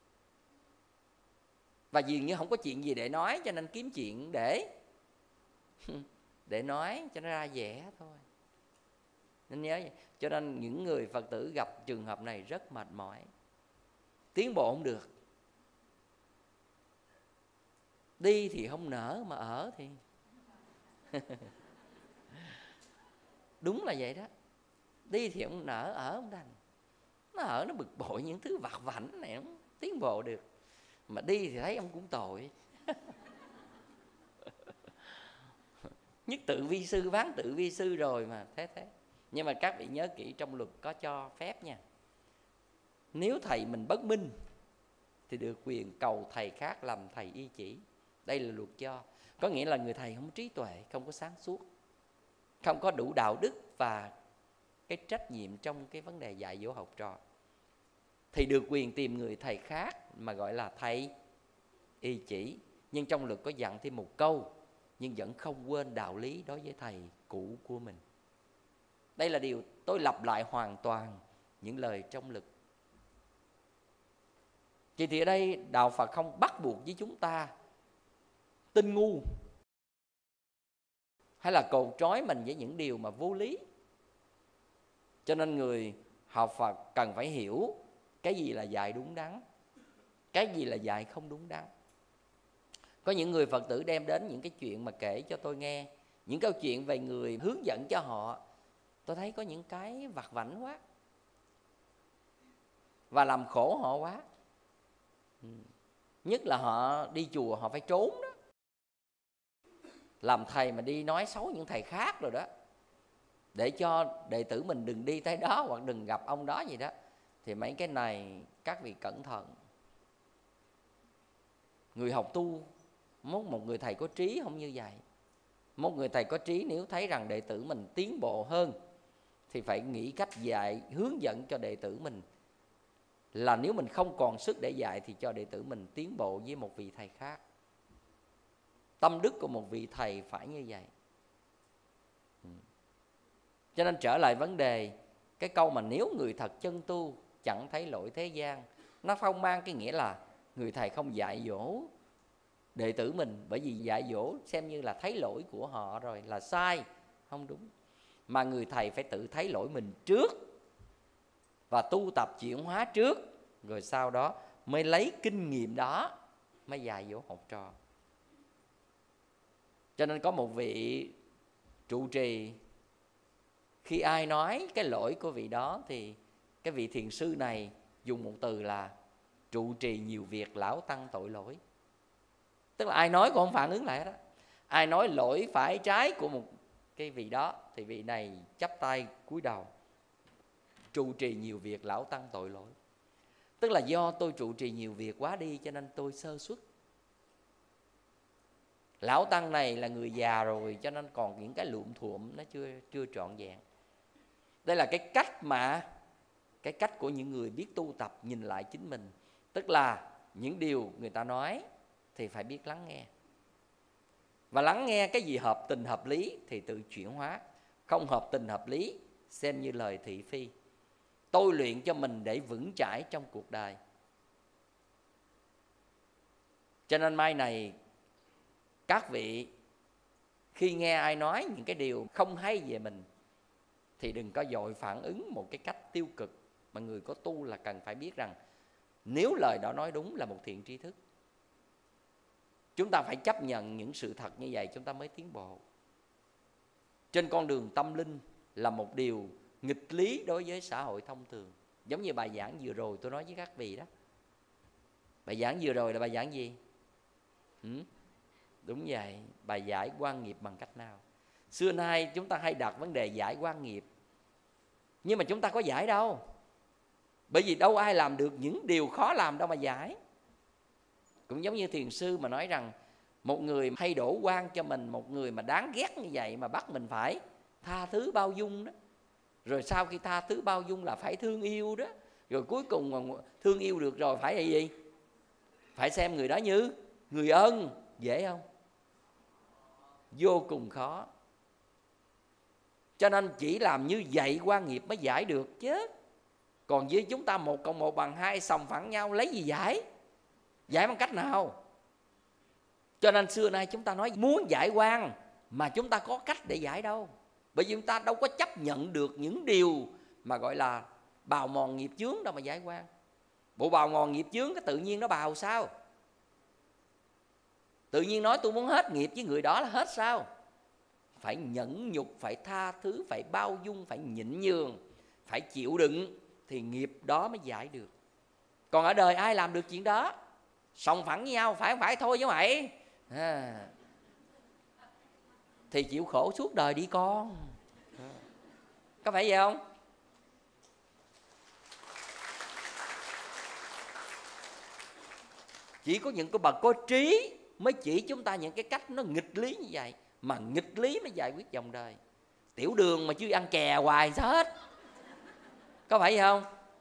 Và dường như không có chuyện gì để nói, cho nên kiếm chuyện để nói cho nó ra vẻ thôi. Nên nhớ vậy. Cho nên những người Phật tử gặp trường hợp này rất mệt mỏi, tiến bộ không được. Đi thì không nở, mà ở thì đúng là vậy đó. Đi thì không nở, ở không thành. Nó ở nó bực bội những thứ vặt vãnh này, không tiến bộ được. Mà đi thì thấy ông cũng tội. Nhất tự vi sư, ván tự vi sư rồi mà thế. Nhưng mà các vị nhớ kỹ, trong luật có cho phép nha. Nếu thầy mình bất minh thì được quyền cầu thầy khác làm thầy y chỉ. Đây là luật cho. Có nghĩa là người thầy không có trí tuệ, không có sáng suốt, không có đủ đạo đức và cái trách nhiệm trong cái vấn đề dạy dỗ học trò, thì được quyền tìm người thầy khác mà gọi là thầy y chỉ. Nhưng trong luật có dặn thêm một câu: nhưng vẫn không quên đạo lý đối với thầy cũ của mình. Đây là điều tôi lặp lại hoàn toàn những lời trong luật. Vậy thì ở đây đạo Phật không bắt buộc với chúng ta tin ngu, hay là cột trói mình với những điều mà vô lý. Cho nên người học Phật cần phải hiểu cái gì là dạy đúng đắn, cái gì là dạy không đúng đắn. Có những người Phật tử đem đến những cái chuyện mà kể cho tôi nghe, những câu chuyện về người hướng dẫn cho họ, tôi thấy có những cái vặt vãnh quá và làm khổ họ quá. Nhất là họ đi chùa họ phải trốn đó. Làm thầy mà đi nói xấu những thầy khác rồi đó, để cho đệ tử mình đừng đi tới đó hoặc đừng gặp ông đó gì đó, thì mấy cái này các vị cẩn thận. Người học tu, một người thầy có trí không như vậy. Một người thầy có trí nếu thấy rằng đệ tử mình tiến bộ hơn thì phải nghĩ cách dạy, hướng dẫn cho đệ tử mình, là nếu mình không còn sức để dạy thì cho đệ tử mình tiến bộ với một vị thầy khác. Tâm đức của một vị thầy phải như vậy. Cho nên trở lại vấn đề, cái câu mà nếu người thật chân tu chẳng thấy lỗi thế gian, nó không mang cái nghĩa là người thầy không dạy dỗ đệ tử mình, bởi vì dạy dỗ xem như là thấy lỗi của họ rồi là sai, không đúng. Mà người thầy phải tự thấy lỗi mình trước và tu tập chuyển hóa trước, rồi sau đó mới lấy kinh nghiệm đó mới dạy dỗ học trò. Cho nên có một vị trụ trì, khi ai nói cái lỗi của vị đó thì cái vị thiền sư này dùng một từ là trụ trì nhiều việc, lão tăng tội lỗi. Tức là ai nói cũng không phản ứng lại đó. Ai nói lỗi phải trái của một cái vị đó thì vị này chắp tay cúi đầu. Trụ trì nhiều việc, lão tăng tội lỗi. Tức là do tôi trụ trì nhiều việc quá đi cho nên tôi sơ suất. Lão tăng này là người già rồi cho nên còn những cái luộm thuộm nó chưa trọn vẹn. Đây là cái cách của những người biết tu tập nhìn lại chính mình. Tức là những điều người ta nói thì phải biết lắng nghe. Và lắng nghe cái gì hợp tình hợp lý thì tự chuyển hóa. Không hợp tình hợp lý xem như lời thị phi. Tôi luyện cho mình để vững chãi trong cuộc đời. Cho nên mai này các vị khi nghe ai nói những cái điều không hay về mình thì đừng có vội phản ứng một cái cách tiêu cực. Mà người có tu là cần phải biết rằng nếu lời đó nói đúng là một thiện tri thức. Chúng ta phải chấp nhận những sự thật như vậy chúng ta mới tiến bộ. Trên con đường tâm linh là một điều nghịch lý đối với xã hội thông thường. Giống như bài giảng vừa rồi tôi nói với các vị đó. Bài giảng vừa rồi là bài giảng gì? Đúng vậy, bài giải quan nghiệp bằng cách nào? Xưa nay chúng ta hay đặt vấn đề giải quan nghiệp, nhưng mà chúng ta có giải đâu. Bởi vì đâu ai làm được những điều khó làm đâu mà giải. Cũng giống như thiền sư mà nói rằng một người hay đổ oan cho mình, một người mà đáng ghét như vậy mà bắt mình phải tha thứ bao dung đó. Rồi sau khi tha thứ bao dung là phải thương yêu đó. Rồi cuối cùng mà thương yêu được rồi phải là gì? Phải xem người đó như người ân. Dễ không? Vô cùng khó. Cho nên chỉ làm như vậy quan nghiệp mới giải được chứ. Còn với chúng ta 1 + 1 = 2, sòng phẳng nhau lấy gì giải? Giải bằng cách nào? Cho nên xưa nay chúng ta nói muốn giải oan mà chúng ta có cách để giải đâu. Bởi vì chúng ta đâu có chấp nhận được những điều mà gọi là bào mòn nghiệp chướng đâu mà giải oan. Bộ bào mòn nghiệp chướng cái tự nhiên nó bào sao? Tự nhiên nói tôi muốn hết nghiệp với người đó là hết sao? Phải nhẫn nhục, phải tha thứ, phải bao dung, phải nhịn nhường, phải chịu đựng thì nghiệp đó mới giải được. Còn ở đời ai làm được chuyện đó? Sòng phẳng với nhau, phải không phải thôi với mày thì chịu khổ suốt đời đi con. Có phải vậy không? Chỉ có những cái bậc có trí mới chỉ chúng ta những cái cách nó nghịch lý như vậy. Mà nghịch lý mới giải quyết dòng đời. Tiểu đường mà chứ ăn chè hoài sao hết? Có phải vậy không?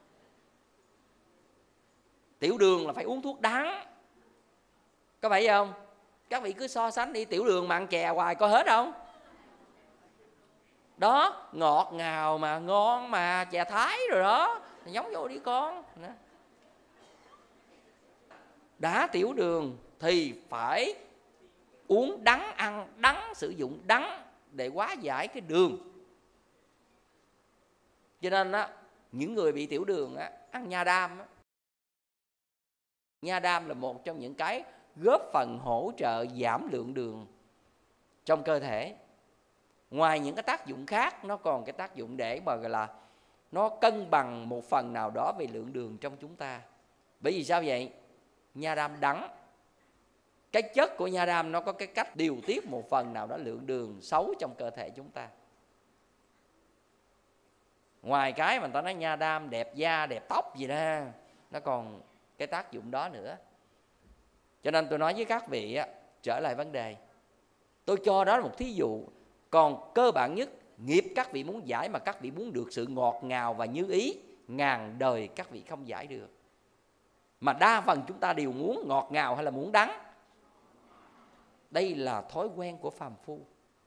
Tiểu đường là phải uống thuốc đắng. Có phải vậy không? Các vị cứ so sánh đi, tiểu đường mà ăn chè hoài có hết không? Đó, ngọt ngào mà ngon mà, chè Thái rồi đó, nhúng vô đi con. Đã tiểu đường thì phải uống đắng, ăn đắng, sử dụng đắng để hóa giải cái đường. Cho nên á, những người bị tiểu đường á, ăn nha đam á. Nha đam là một trong những cái góp phần hỗ trợ giảm lượng đường trong cơ thể. Ngoài những cái tác dụng khác, nó còn cái tác dụng để mà gọi là nó cân bằng một phần nào đó về lượng đường trong chúng ta. Bởi vì sao vậy? Nha đam đắng. Cái chất của nha đam nó có cái cách điều tiết một phần nào đó lượng đường xấu trong cơ thể chúng ta. Ngoài cái mà người ta nói nha đam đẹp da, đẹp tóc gì đó, nó còn cái tác dụng đó nữa. Cho nên tôi nói với các vị á, trở lại vấn đề, tôi cho đó là một thí dụ. Còn cơ bản nhất, nghiệp các vị muốn giải mà các vị muốn được sự ngọt ngào và như ý, ngàn đời các vị không giải được. Mà đa phần chúng ta đều muốn ngọt ngào hay là muốn đắng? Đây là thói quen của phàm phu.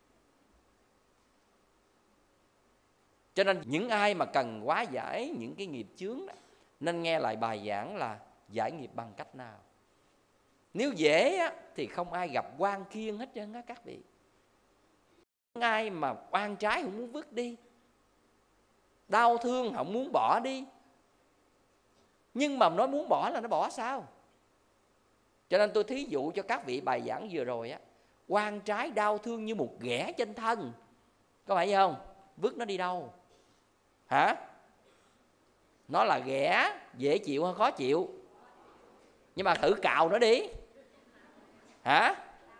Cho nên những ai mà cần hóa giải những cái nghiệp chướng đó, nên nghe lại bài giảng là giải nghiệp bằng cách nào. Nếu dễ á, thì không ai gặp oan khiên hết trơn á các vị. Những ai mà oan trái không muốn vứt đi, đau thương không muốn bỏ đi. Nhưng mà nói muốn bỏ là nó bỏ sao? Cho nên tôi thí dụ cho các vị bài giảng vừa rồi á, oan trái đau thương như một ghẻ trên thân, có phải không? Vứt nó đi đâu? Hả? Nó là ghẻ, dễ chịu hay khó chịu? Nhưng mà thử cạo nó đi. Hả?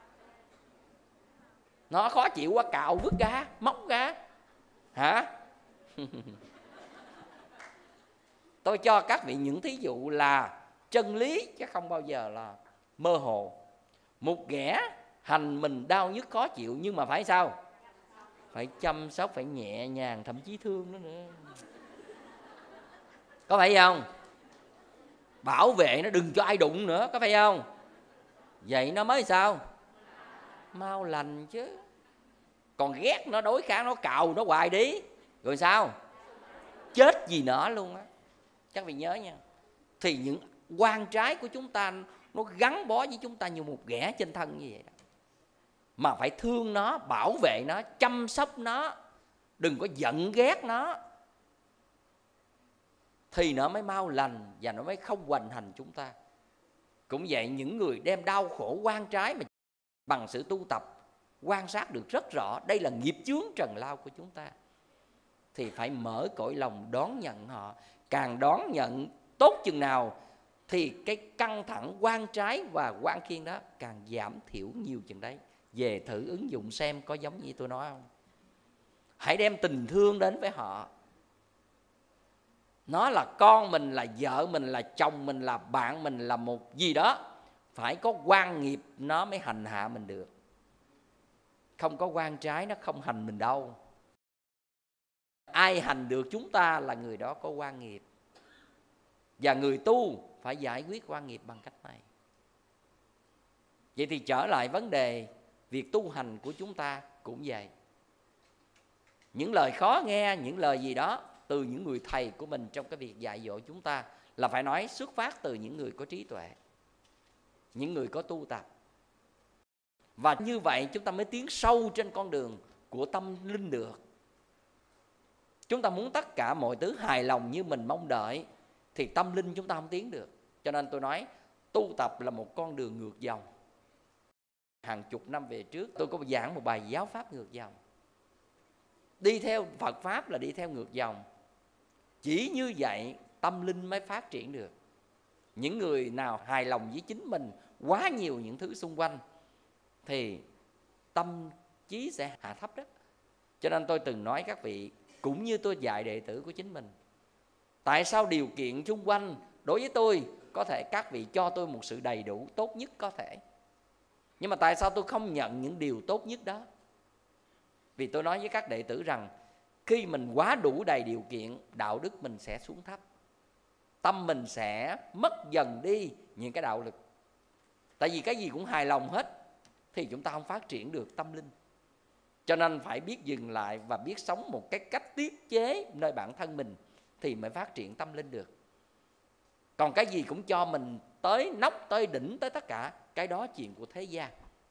Nó khó chịu quá, cạo vứt ra, móc ra. Hả? Tôi cho các vị những thí dụ là chân lý chứ không bao giờ là mơ hồ. Một ghẻ hành mình đau nhức khó chịu, nhưng mà phải sao? Phải chăm sóc, phải nhẹ nhàng, thậm chí thương nó nữa. Có phải không? Bảo vệ nó đừng cho ai đụng nữa, có phải không? Vậy nó mới sao? Mau lành chứ. Còn ghét nó, đối kháng nó, cào nó hoài đi, rồi sao? Chết vì nó luôn á. Các vị nhớ nha. Thì những oan trái của chúng ta nó gắn bó với chúng ta như một ghẻ trên thân như vậy đó. Mà phải thương nó, bảo vệ nó, chăm sóc nó, đừng có giận ghét nó, thì nó mới mau lành và nó mới không hoành hành chúng ta. Cũng vậy, những người đem đau khổ oan trái mà bằng sự tu tập quan sát được rất rõ đây là nghiệp chướng trần lao của chúng ta, thì phải mở cõi lòng đón nhận họ. Càng đón nhận tốt chừng nào thì cái căng thẳng oan trái và oan khiên đó càng giảm thiểu nhiều chừng đấy. Về thử ứng dụng xem có giống như tôi nói không. Hãy đem tình thương đến với họ. Nó là con mình, là vợ mình, là chồng mình, là bạn mình, là một gì đó, phải có oan nghiệp nó mới hành hạ mình được. Không có oan trái nó không hành mình đâu. Ai hành được chúng ta là người đó có oan nghiệp. Và người tu phải giải quyết oan nghiệp bằng cách này. Vậy thì trở lại vấn đề việc tu hành của chúng ta cũng vậy. Những lời khó nghe, những lời gì đó từ những người thầy của mình trong cái việc dạy dỗ chúng ta là phải nói xuất phát từ những người có trí tuệ, những người có tu tập. Và như vậy chúng ta mới tiến sâu trên con đường của tâm linh được. Chúng ta muốn tất cả mọi thứ hài lòng như mình mong đợi thì tâm linh chúng ta không tiến được. Cho nên tôi nói tu tập là một con đường ngược dòng. Hàng chục năm về trước tôi có giảng một bài giáo pháp ngược dòng. Đi theo Phật Pháp là đi theo ngược dòng. Chỉ như vậy tâm linh mới phát triển được. Những người nào hài lòng với chính mình, quá nhiều những thứ xung quanh, thì tâm trí sẽ hạ thấp đó. Cho nên tôi từng nói các vị, cũng như tôi dạy đệ tử của chính mình, tại sao điều kiện xung quanh đối với tôi có thể các vị cho tôi một sự đầy đủ tốt nhất có thể, nhưng mà tại sao tôi không nhận những điều tốt nhất đó? Vì tôi nói với các đệ tử rằng khi mình quá đủ đầy điều kiện, đạo đức mình sẽ xuống thấp, tâm mình sẽ mất dần đi những cái đạo lực. Tại vì cái gì cũng hài lòng hết thì chúng ta không phát triển được tâm linh. Cho nên phải biết dừng lại và biết sống một cái cách tiết chế nơi bản thân mình thì mới phát triển tâm linh được. Còn cái gì cũng cho mình tới nóc, tới đỉnh, tới tất cả, cái đó chuyện của thế gian.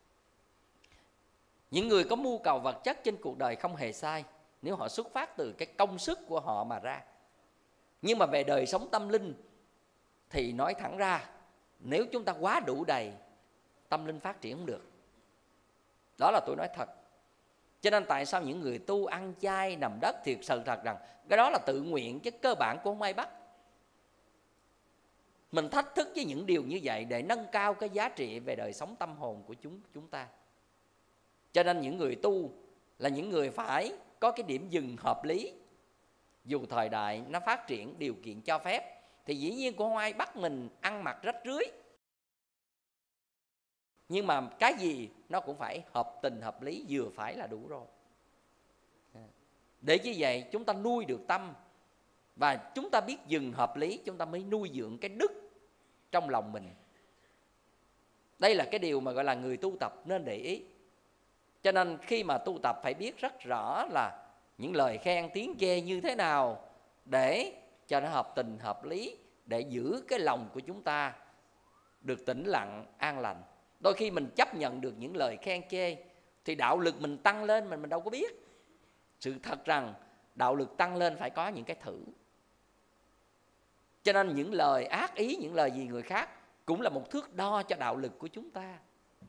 Những người có mưu cầu vật chất trên cuộc đời không hề sai nếu họ xuất phát từ cái công sức của họ mà ra. Nhưng mà về đời sống tâm linh thì nói thẳng ra, nếu chúng ta quá đủ đầy, tâm linh phát triển không được. Đó là tôi nói thật. Cho nên tại sao những người tu ăn chay nằm đất, thiệt sự thật rằng cái đó là tự nguyện chứ cơ bản của không ai bắt. Mình thách thức với những điều như vậy để nâng cao cái giá trị về đời sống tâm hồn của chúng ta. Cho nên những người tu là những người phải có cái điểm dừng hợp lý. Dù thời đại nó phát triển điều kiện cho phép thì dĩ nhiên cũng không ai bắt mình ăn mặc rách rưới, nhưng mà cái gì nó cũng phải hợp tình hợp lý, vừa phải là đủ rồi. Để như vậy chúng ta nuôi được tâm, và chúng ta biết dừng hợp lý, chúng ta mới nuôi dưỡng cái đức trong lòng mình. Đây là cái điều mà gọi là người tu tập nên để ý. Cho nên khi mà tu tập phải biết rất rõ là những lời khen tiếng chê như thế nào để cho nó hợp tình hợp lý, để giữ cái lòng của chúng ta được tĩnh lặng, an lành. Đôi khi mình chấp nhận được những lời khen chê thì đạo lực mình tăng lên mình đâu có biết. Sự thật rằng đạo lực tăng lên phải có những cái thử. Cho nên những lời ác ý, những lời gì người khác cũng là một thước đo cho đạo lực của chúng ta.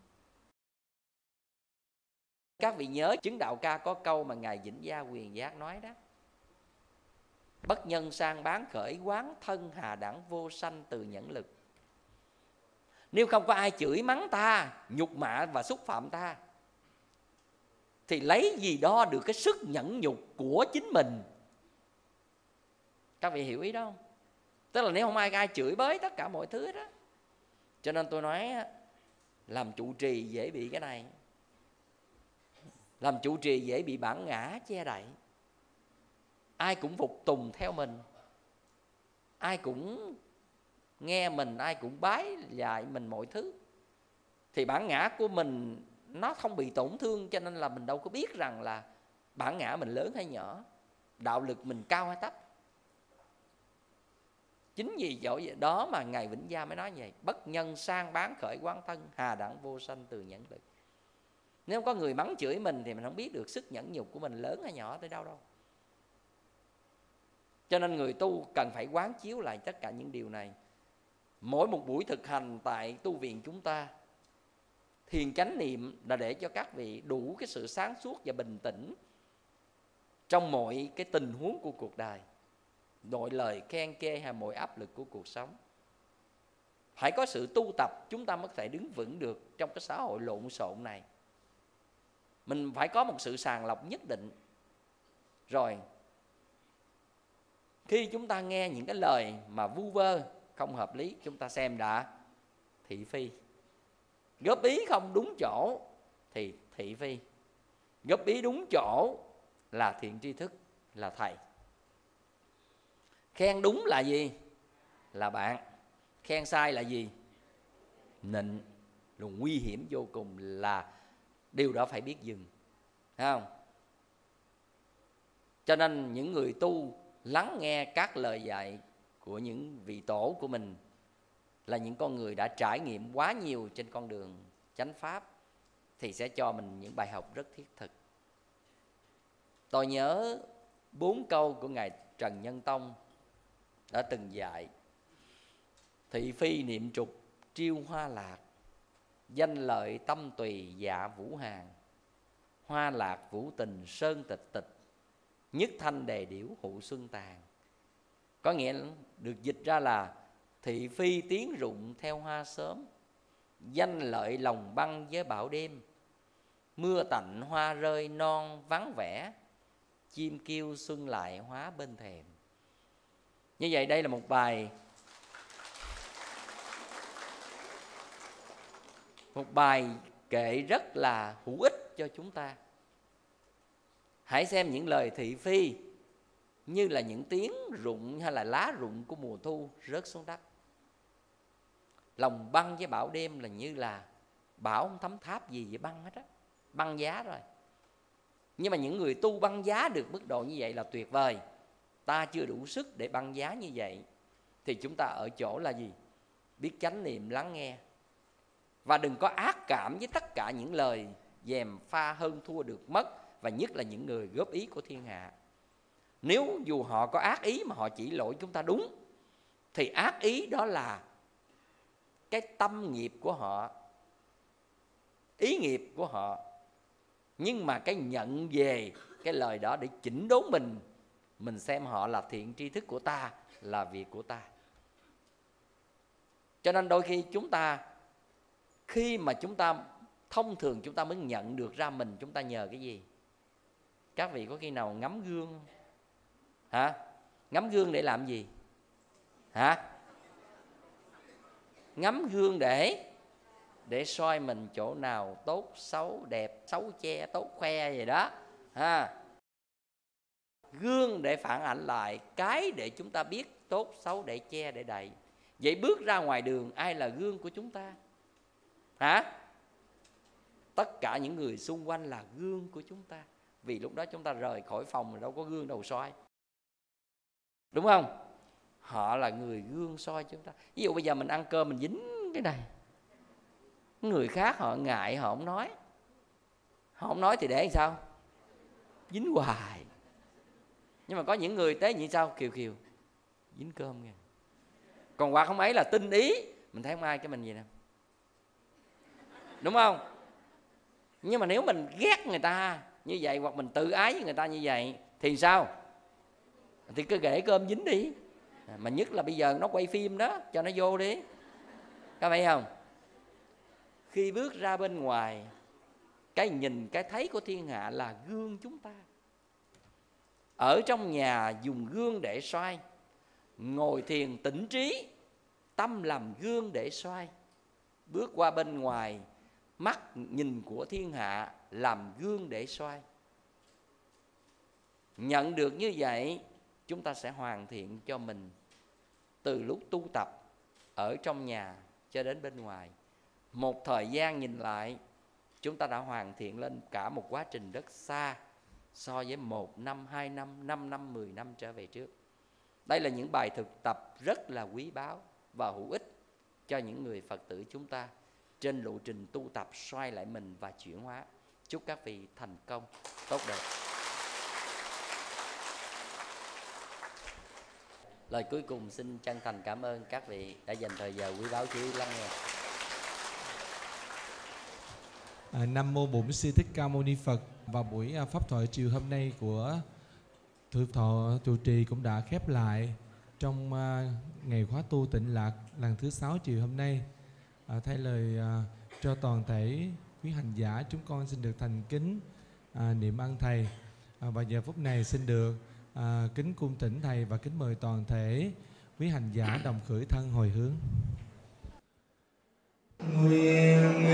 Các vị nhớ chứng đạo ca có câu mà Ngài Vĩnh Gia Quyền Giác nói đó: bất nhân sang bán khởi quán thân, hà đẳng vô sanh từ nhẫn lực. Nếu không có ai chửi mắng ta, nhục mạ và xúc phạm ta, thì lấy gì đo được cái sức nhẫn nhục của chính mình? Các vị hiểu ý đó không? Tức là nếu không ai chửi bới tất cả mọi thứ đó. Cho nên tôi nói làm trụ trì dễ bị cái này. Làm trụ trì dễ bị bản ngã che đậy. Ai cũng phục tùng theo mình, ai cũng nghe mình, ai cũng bái dạy mình mọi thứ, thì bản ngã của mình nó không bị tổn thương. Cho nên là mình đâu có biết rằng là bản ngã mình lớn hay nhỏ, đạo lực mình cao hay thấp. Chính vì chỗ đó mà Ngài Vĩnh Gia mới nói vậy: bất nhân sang bán khởi quán thân, hà đẳng vô sanh từ nhẫn lực. Nếu có người mắng chửi mình thì mình không biết được sức nhẫn nhục của mình lớn hay nhỏ tới đâu đâu. Cho nên người tu cần phải quán chiếu lại tất cả những điều này. Mỗi một buổi thực hành tại tu viện chúng ta, thiền chánh niệm là để cho các vị đủ cái sự sáng suốt và bình tĩnh trong mọi cái tình huống của cuộc đời, mọi lời khen chê hay mọi áp lực của cuộc sống. Phải có sự tu tập chúng ta mới có thể đứng vững được trong cái xã hội lộn xộn này. Mình phải có một sự sàng lọc nhất định. Rồi khi chúng ta nghe những cái lời mà vu vơ không hợp lý, chúng ta xem đã thị phi. Góp ý không đúng chỗ thì thị phi. Góp ý đúng chỗ là thiện tri thức, là thầy. Khen đúng là gì? Là bạn. Khen sai là gì? Nịnh. Rồi nguy hiểm vô cùng là điều đó phải biết dừng. Thấy không? Cho nên những người tu lắng nghe các lời dạy của những vị tổ của mình là những con người đã trải nghiệm quá nhiều trên con đường chánh pháp, thì sẽ cho mình những bài học rất thiết thực. Tôi nhớ 4 câu của Ngài Trần Nhân Tông đã từng dạy: thị phi niệm trục triêu hoa lạc, danh lợi tâm tùy dạ vũ hàng, hoa lạc vũ tình sơn tịch tịch, nhất thanh đề điểu hụ xuân tàn. Có nghĩa được dịch ra là thị phi tiếng rụng theo hoa sớm, danh lợi lòng băng với bão đêm, mưa tạnh hoa rơi non vắng vẻ, chim kêu xuân lại hóa bên thềm. Như vậy đây là một bài kệ rất là hữu ích cho chúng ta. Hãy xem những lời thị phi như là những tiếng rụng hay là lá rụng của mùa thu rớt xuống đất. Lòng băng với bão đêm là như là bão không thấm tháp gì vậy băng hết á, băng giá rồi. Nhưng mà những người tu băng giá được mức độ như vậy là tuyệt vời. Ta chưa đủ sức để băng giá như vậy, thì chúng ta ở chỗ là gì? Biết chánh niệm lắng nghe, và đừng có ác cảm với tất cả những lời gièm pha hơn thua được mất, và nhất là những người góp ý của thiên hạ. Nếu dù họ có ác ý mà họ chỉ lỗi chúng ta đúng, thì ác ý đó là cái tâm nghiệp của họ, ý nghiệp của họ. Nhưng mà cái nhận về cái lời đó để chỉnh đốn mình xem họ là thiện tri thức của ta, là việc của ta. Cho nên đôi khi khi mà chúng ta thông thường chúng ta mới nhận được ra mình chúng ta nhờ cái gì. Các vị có khi nào ngắm gương không? Hả? Ngắm gương để làm gì? Hả? Ngắm gương để soi mình chỗ nào tốt xấu, đẹp xấu che, tốt khoe gì đó ha. Gương để phản ảnh lại cái để chúng ta biết tốt xấu, để che để đậy. Vậy bước ra ngoài đường ai là gương của chúng ta? Hả? Tất cả những người xung quanh là gương của chúng ta. Vì lúc đó chúng ta rời khỏi phòng rồi đâu có gương đâu soi, đúng không? Họ là người gương soi chúng ta. Ví dụ bây giờ mình ăn cơm mình dính cái này, người khác họ ngại họ không nói. Họ không nói thì để làm sao? Dính hoài. Nhưng mà có những người tế như sao? Kiều dính cơm kìa. Còn hoặc không ấy là tinh ý, mình thấy không ai cái mình gì nè, đúng không? Nhưng mà nếu mình ghét người ta như vậy, hoặc mình tự ái với người ta như vậy thì sao? Thì cứ để cơm dính đi. Mà nhất là bây giờ nó quay phim đó, cho nó vô đi. Có phải không? Khi bước ra bên ngoài, cái nhìn cái thấy của thiên hạ là gương chúng ta. Ở trong nhà dùng gương để soi, ngồi thiền tĩnh trí, tâm làm gương để soi. Bước qua bên ngoài, mắt nhìn của thiên hạ làm gương để soi. Nhận được như vậy, chúng ta sẽ hoàn thiện cho mình từ lúc tu tập ở trong nhà cho đến bên ngoài. Một thời gian nhìn lại, chúng ta đã hoàn thiện lên cả một quá trình rất xa so với 1 năm, 2 năm, 5 năm, 10 năm trở về trước. Đây là những bài thực tập rất là quý báu và hữu ích cho những người Phật tử chúng ta trên lộ trình tu tập xoay lại mình và chuyển hóa. Chúc các vị thành công tốt đẹp. Lời cuối cùng xin chân thành cảm ơn các vị đã dành thời giờ quý báu chú ý lắng nghe. Nam mô Bổn Sư Thích Ca Mâu Ni Phật. Và buổi pháp thoại chiều hôm nay của Thượng Thọ trụ trì cũng đã khép lại trong ngày khóa tu Tịnh Lạc lần thứ 6 chiều hôm nay. Thay lời cho toàn thể quý hành giả, chúng con xin được thành kính niệm ân thầy. Và giờ phút này xin được kính cung thỉnh thầy và kính mời toàn thể quý hành giả đồng khởi thân hồi hướng. Nguyện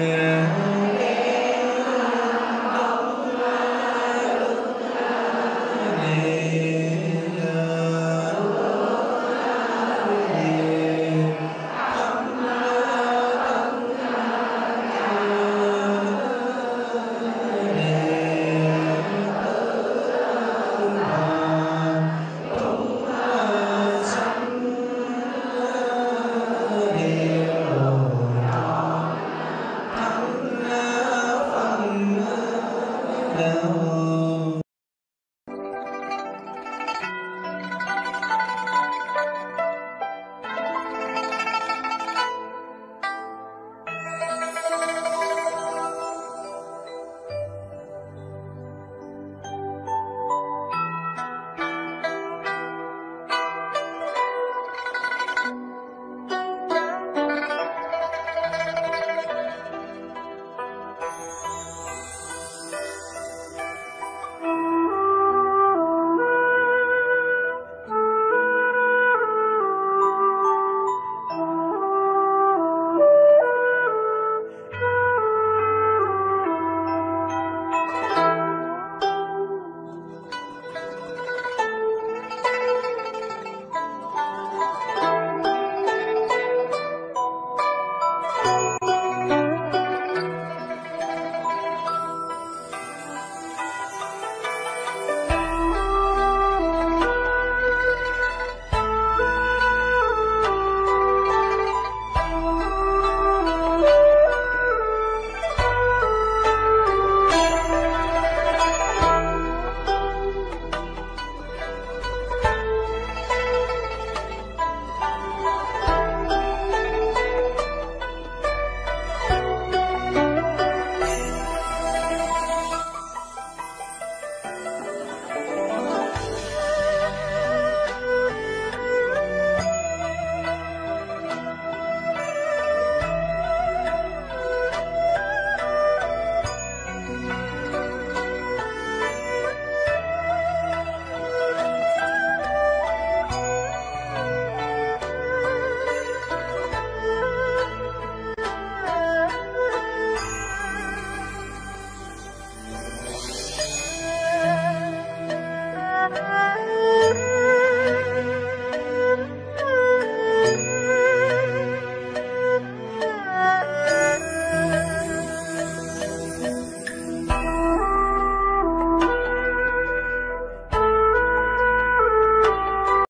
Nam